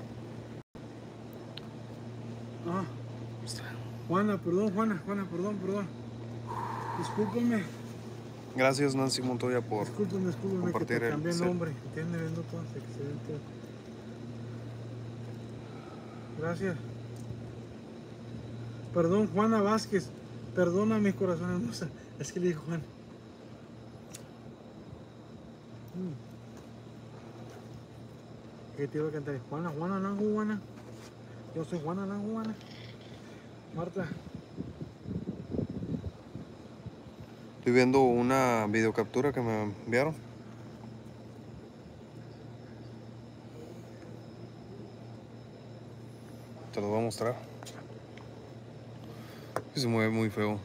Ah, Juana, perdón, Juana, Juana, perdón, perdón. Discúlpame, Gracias, Nancy Montoya, por discúlpame, discúlpame que compartir te el cambié el set. nombre. ¿Entiendes? Viendo todo este excelente. Gracias. Perdón, Juana Vázquez. Perdona mi corazón hermosa. Es que le dije Juan. Mm. ¿Qué te iba a cantar? Juana, Juana, la Juana. Yo soy Juana, la Juana. Marta. Estoy viendo una videocaptura que me enviaron. Te lo voy a mostrar. Se mueve muy feo.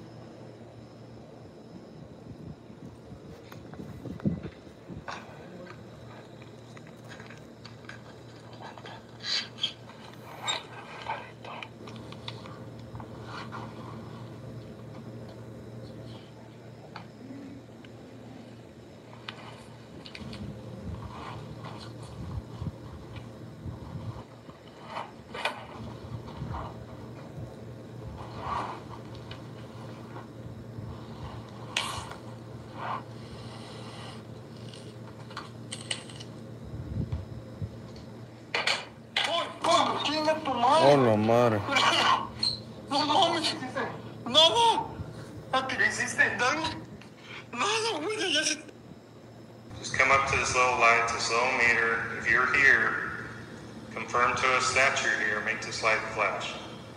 Oh, la madre. No mames. Nada. ¿A qué le hiciste daño? Nada, güey, ya se... Just come up to this little light, this little meter. If you're here, confirm to us that you're here. Make this light flash.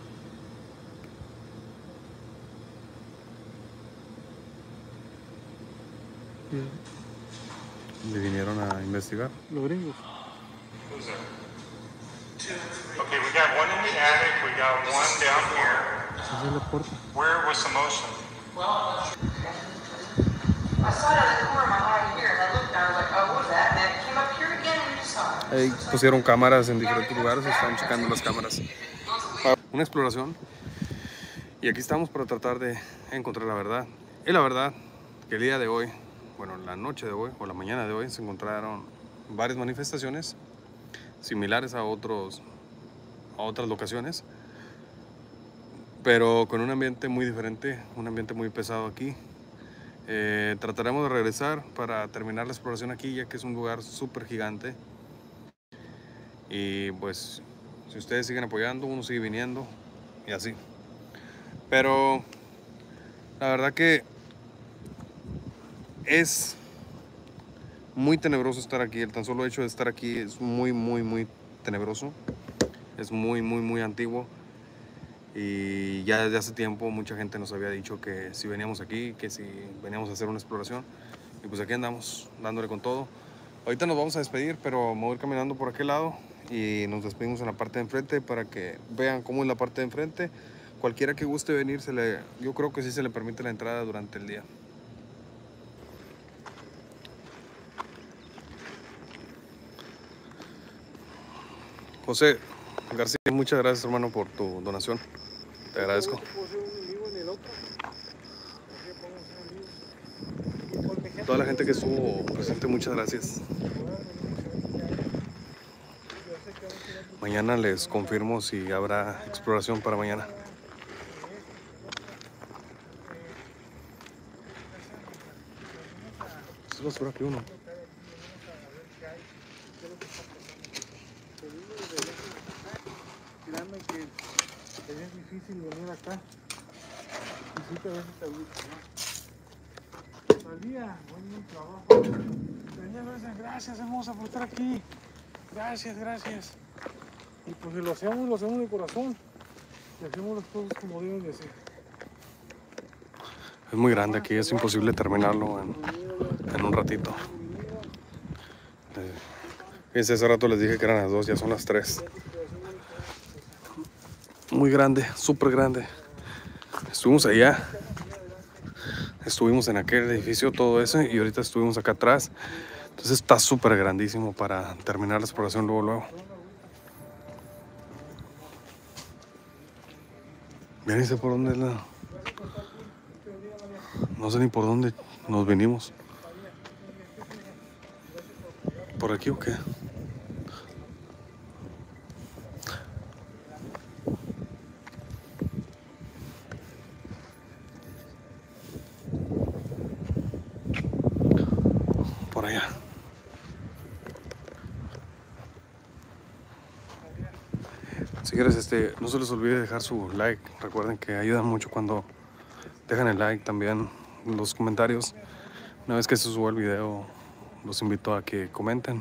Le vinieron a investigar. Los gringos. Who's there? Okay, we got one in the attic. We got one down here. Esa es la puerta. Where was the motion? I saw it out of the corner of my eye here, and I looked and I was like, oh, what was that? And then it came up here again, and you saw it. Ahí pusieron cámaras en diferentes lugares, están checando las cámaras. Una exploración. Y aquí estamos para tratar de encontrar la verdad. Y la verdad que el día de hoy, bueno, la noche de hoy o la mañana de hoy, se encontraron varias manifestaciones similares a, otros, a otras locaciones, pero con un ambiente muy diferente, un ambiente muy pesado aquí. Eh, trataremos de regresar para terminar la exploración aquí, ya que es un lugar súper gigante. Y pues Si ustedes siguen apoyando, uno sigue viniendo y así. Pero la verdad que es muy tenebroso estar aquí. El tan solo hecho de estar aquí es muy, muy, muy tenebroso. Es muy, muy, muy antiguo. Y ya desde hace tiempo mucha gente nos había dicho que si veníamos aquí, que si veníamos a hacer una exploración. Y pues aquí andamos, dándole con todo. Ahorita nos vamos a despedir, pero me voy a ir caminando por aquel lado. Y nos despedimos en la parte de enfrente para que vean cómo es la parte de enfrente. Cualquiera que guste venir, se le, yo creo que sí se le permite la entrada durante el día. José García, muchas gracias, hermano, por tu donación. Te agradezco. Toda la gente que estuvo presente, muchas gracias. Mañana les confirmo si habrá exploración para mañana. Es basura aquí uno. Créanme que es difícil venir acá. Y sí que a veces te gusta, ¿no? Salía, buen trabajo. Venía, gracias, gracias, hermosa, por estar aquí. Gracias, gracias. Y pues si lo hacemos, lo hacemos de corazón. Y hacemos las cosas como deben de ser. Es muy grande aquí, es imposible terminarlo en, en un ratito. Eh, fíjense, hace rato les dije que eran las dos, ya son las tres. Muy grande, súper grande. Estuvimos allá, estuvimos en aquel edificio, todo eso, y ahorita estuvimos acá atrás. Entonces está súper grandísimo para terminar la exploración luego, luego. Ya ni sé por dónde es la... No sé ni por dónde nos venimos. ¿Por aquí o qué? Por allá. Si quieres, este, no se les olvide dejar su like. Recuerden que ayuda mucho cuando dejan el like, también los comentarios. Una vez que se suba el video, los invito a que comenten.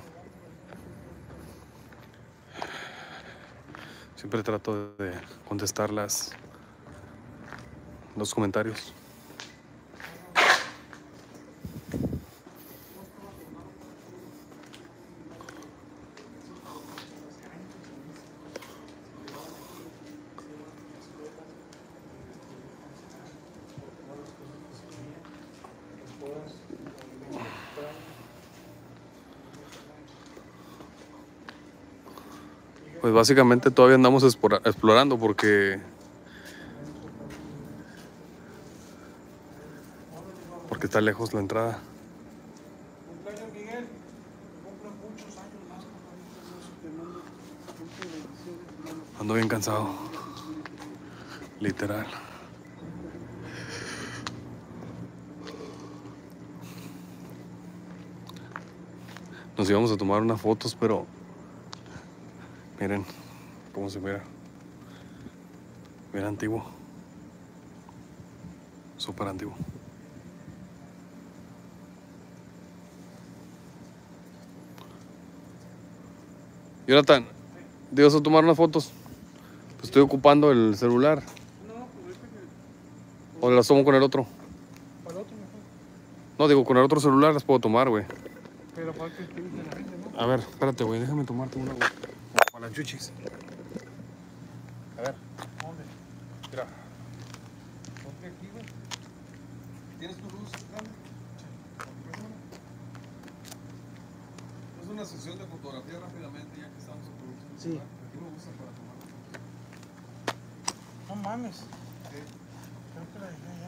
Siempre trato de contestar las, los comentarios. Pues básicamente todavía andamos explora- explorando porque porque está lejos la entrada. Cumpleaños, Miguel. Cumplen muchos años más, compadre. Te mando muchas bendiciones, hermano. Ando bien cansado, literal. Nos íbamos a tomar unas fotos, pero miren cómo se mira. Mira, antiguo. Súper antiguo. Jonathan, ¿ibas a tomar unas fotos? Pues estoy ocupando el celular. ¿O las tomo con el otro? Para el otro mejor. No, digo, con el otro celular las puedo tomar, güey. Pero falta que escribirse la gente, ¿no? A ver, espérate, güey, déjame tomarte una, güey. Para las chuchis. A ver, ¿Dónde? mira. Ponte aquí, güey. ¿Tienes tu luz grande? Es una sesión de fotografía rápidamente, ya que estamos en producción. Sí. Aquí me gusta para tomar. No mames. Sí. Creo que la dejé allá.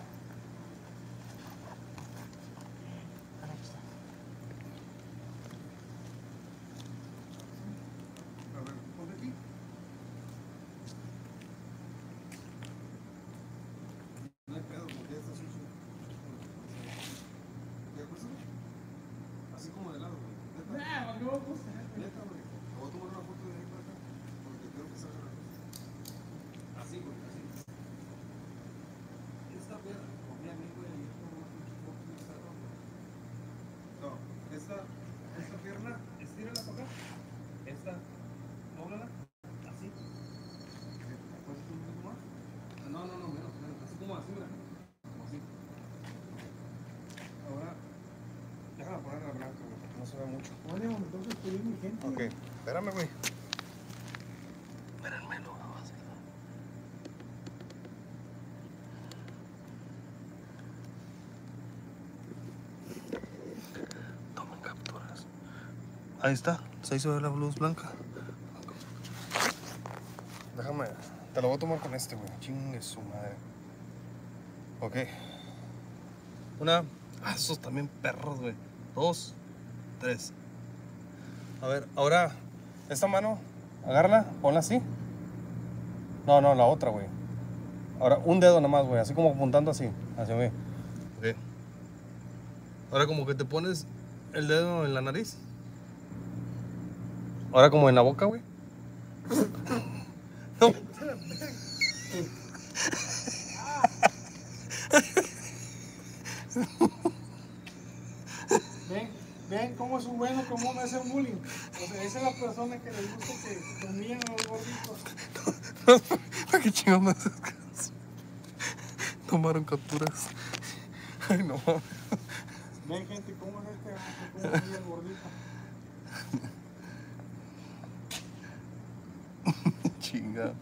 Ah, no, aquí está. A ver, ponte aquí. No hay pedo, porque ya está sucio. ¿Ya acuérdate? Así como de lado, güey. Neta. Neta, güey. Te voy a tomar una foto de ahí para acá. Porque Ok, espérame, güey. Espérenme, lo vamos a hacer. Tomen capturas. Ahí está, se hizo la luz blanca. Déjame, te lo voy a tomar con este, güey. Chingue su madre. Ok. Una. Ah, esos también perros, güey. Dos. Tres. A ver, ahora, esta mano, agárrala, ponla así. No, no, la otra, güey. Ahora, un dedo nomás, güey, así como apuntando así, hacia mí. Ok. Ahora como que te pones el dedo en la nariz. Ahora como en la boca, güey. No. Ven, ven cómo es un bueno, cómo me hace bullying. O sea, esa es la persona que le gusta que comían a los gorditos. ¿Para qué chingados me haces caso? Tomaron capturas. Ay, no. Ven, gente, cómo es este vato, cómo comía el gordito. Chinga.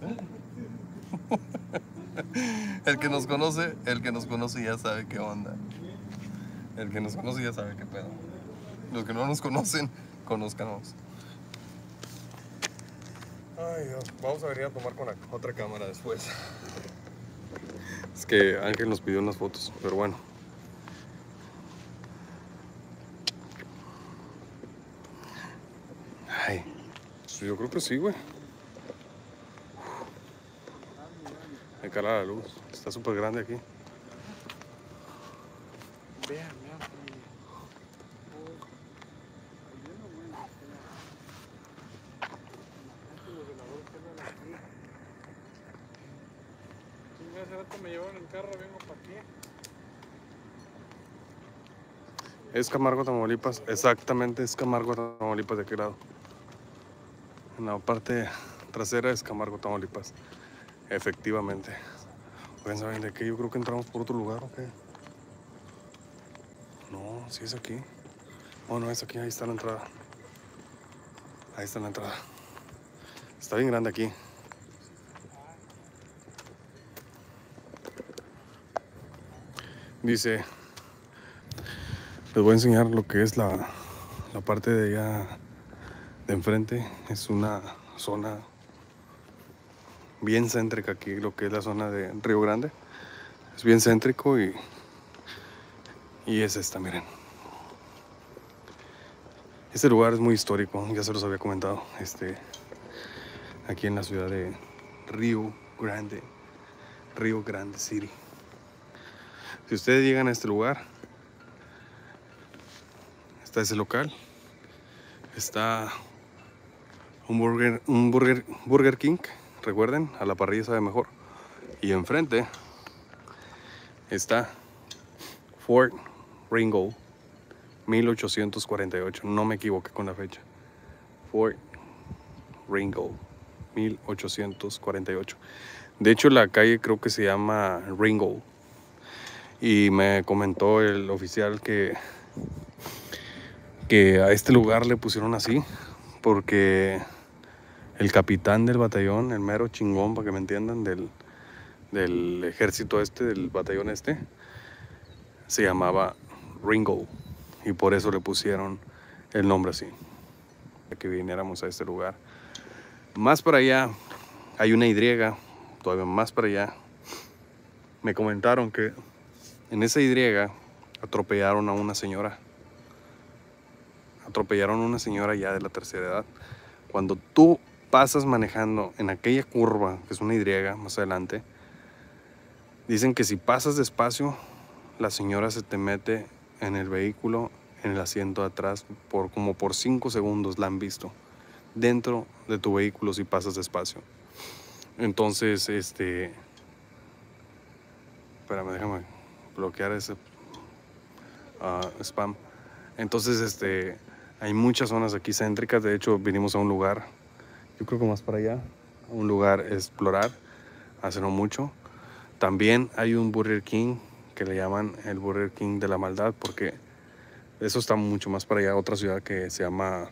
El que nos conoce, el que nos conoce ya sabe qué onda. El que nos conoce ya sabe qué pedo. Los que no nos conocen, conózcanos. Ay, Dios. Vamos a venir a tomar con la otra cámara después. Es que Ángel nos pidió unas fotos, pero bueno. Ay, yo creo que sí, güey. Me cala la luz. Está súper grande aquí. Vean, vean, familia. Hace rato me llevaron en carro, vengo para aquí. Es Camargo, Tamaulipas. Exactamente, es Camargo, Tamaulipas de aquel lado. En la parte trasera es Camargo, Tamaulipas. Efectivamente. Oigan, ¿saben de qué? Yo creo que entramos por otro lugar, ¿o qué? No, sí es aquí. Oh, no, es aquí. Ahí está la entrada. Ahí está la entrada. Está bien grande aquí. Dice... Les voy a enseñar lo que es la, la parte de allá de enfrente. Es una zona bien céntrica aquí, lo que es la zona de Río Grande. Es bien céntrico y, y es esta, miren. Este lugar es muy histórico, ya se los había comentado. Este, aquí en la ciudad de Río Grande, Río Grande City. Si ustedes llegan a este lugar, está ese local, está un burger, un burger, Burger King, recuerden, a la parrilla sabe mejor. Y enfrente está Fort Ringgold, mil ochocientos cuarenta y ocho, no me equivoqué con la fecha. Fort Ringgold, mil ochocientos cuarenta y ocho. De hecho, la calle creo que se llama Ringgold. Y me comentó el oficial que que a este lugar le pusieron así porque el capitán del batallón, el mero chingón, para que me entiendan, del, del ejército este, del batallón este, se llamaba Ringgold y por eso le pusieron el nombre así, para que viniéramos a este lugar. Más para allá hay una Y, todavía más para allá. Me comentaron que en esa Y atropellaron a una señora. Atropellaron a una señora ya de la tercera edad. Cuando tú pasas manejando en aquella curva, que es una Y más adelante, dicen que si pasas despacio, la señora se te mete en el vehículo, en el asiento de atrás, por como por cinco segundos la han visto, dentro de tu vehículo si pasas despacio. Entonces, este... Espérame, déjame bloquear ese uh, spam. Entonces, este... hay muchas zonas aquí céntricas. De hecho, vinimos a un lugar, yo creo que más para allá, un lugar a explorar, hace no mucho. También hay un Burger King que le llaman el Burger King de la maldad, porque eso está mucho más para allá. Otra ciudad que se llama, creo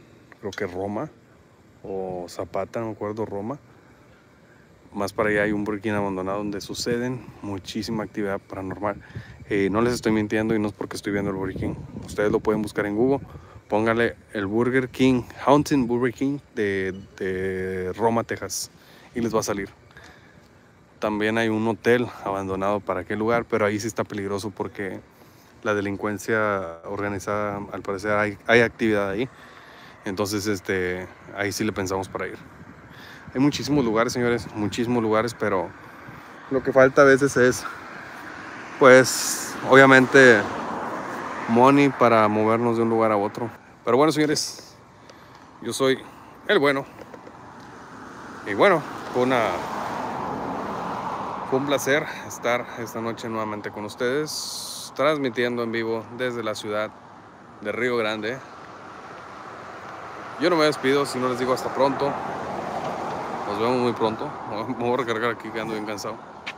creo que Roma o Zapata, no me acuerdo, Roma. Más para allá hay un Burger King abandonado donde suceden muchísima actividad paranormal. Eh, no les estoy mintiendo y no es porque estoy viendo el Burger King. Ustedes lo pueden buscar en Google. Póngale el Burger King, Haunted Burger King de, de Roma, Texas, y les va a salir. También hay un hotel abandonado para aquel lugar, pero ahí sí está peligroso porque la delincuencia organizada, al parecer hay, hay actividad ahí. Entonces este, ahí sí le pensamos para ir. Hay muchísimos lugares, señores, muchísimos lugares, pero lo que falta a veces es, pues, obviamente, money para movernos de un lugar a otro. Pero bueno, señores, yo soy el bueno. Y bueno, fue, una, fue un placer estar esta noche nuevamente con ustedes, transmitiendo en vivo desde la ciudad de Río Grande. Yo no me despido, si no les digo hasta pronto. Nos vemos muy pronto. Me voy a recargar aquí que ando bien cansado.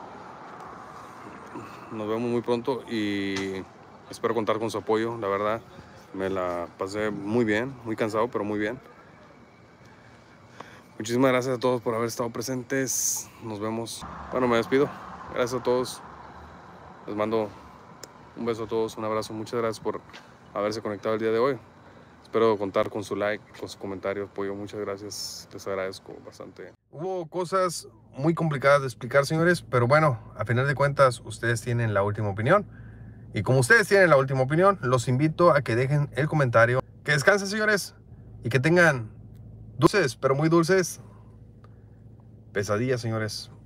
Nos vemos muy pronto y espero contar con su apoyo. La verdad, me la pasé muy bien, muy cansado, pero muy bien. Muchísimas gracias a todos por haber estado presentes. Nos vemos. Bueno, me despido. Gracias a todos. Les mando un beso a todos, un abrazo. Muchas gracias por haberse conectado el día de hoy. Espero contar con su like, con su comentario, apoyo. Muchas gracias. Les agradezco bastante. Hubo cosas muy complicadas de explicar, señores, pero bueno, a final de cuentas, ustedes tienen la última opinión. Y como ustedes tienen la última opinión, los invito a que dejen el comentario. Que descansen, señores, y que tengan dulces, pero muy dulces, pesadillas, señores.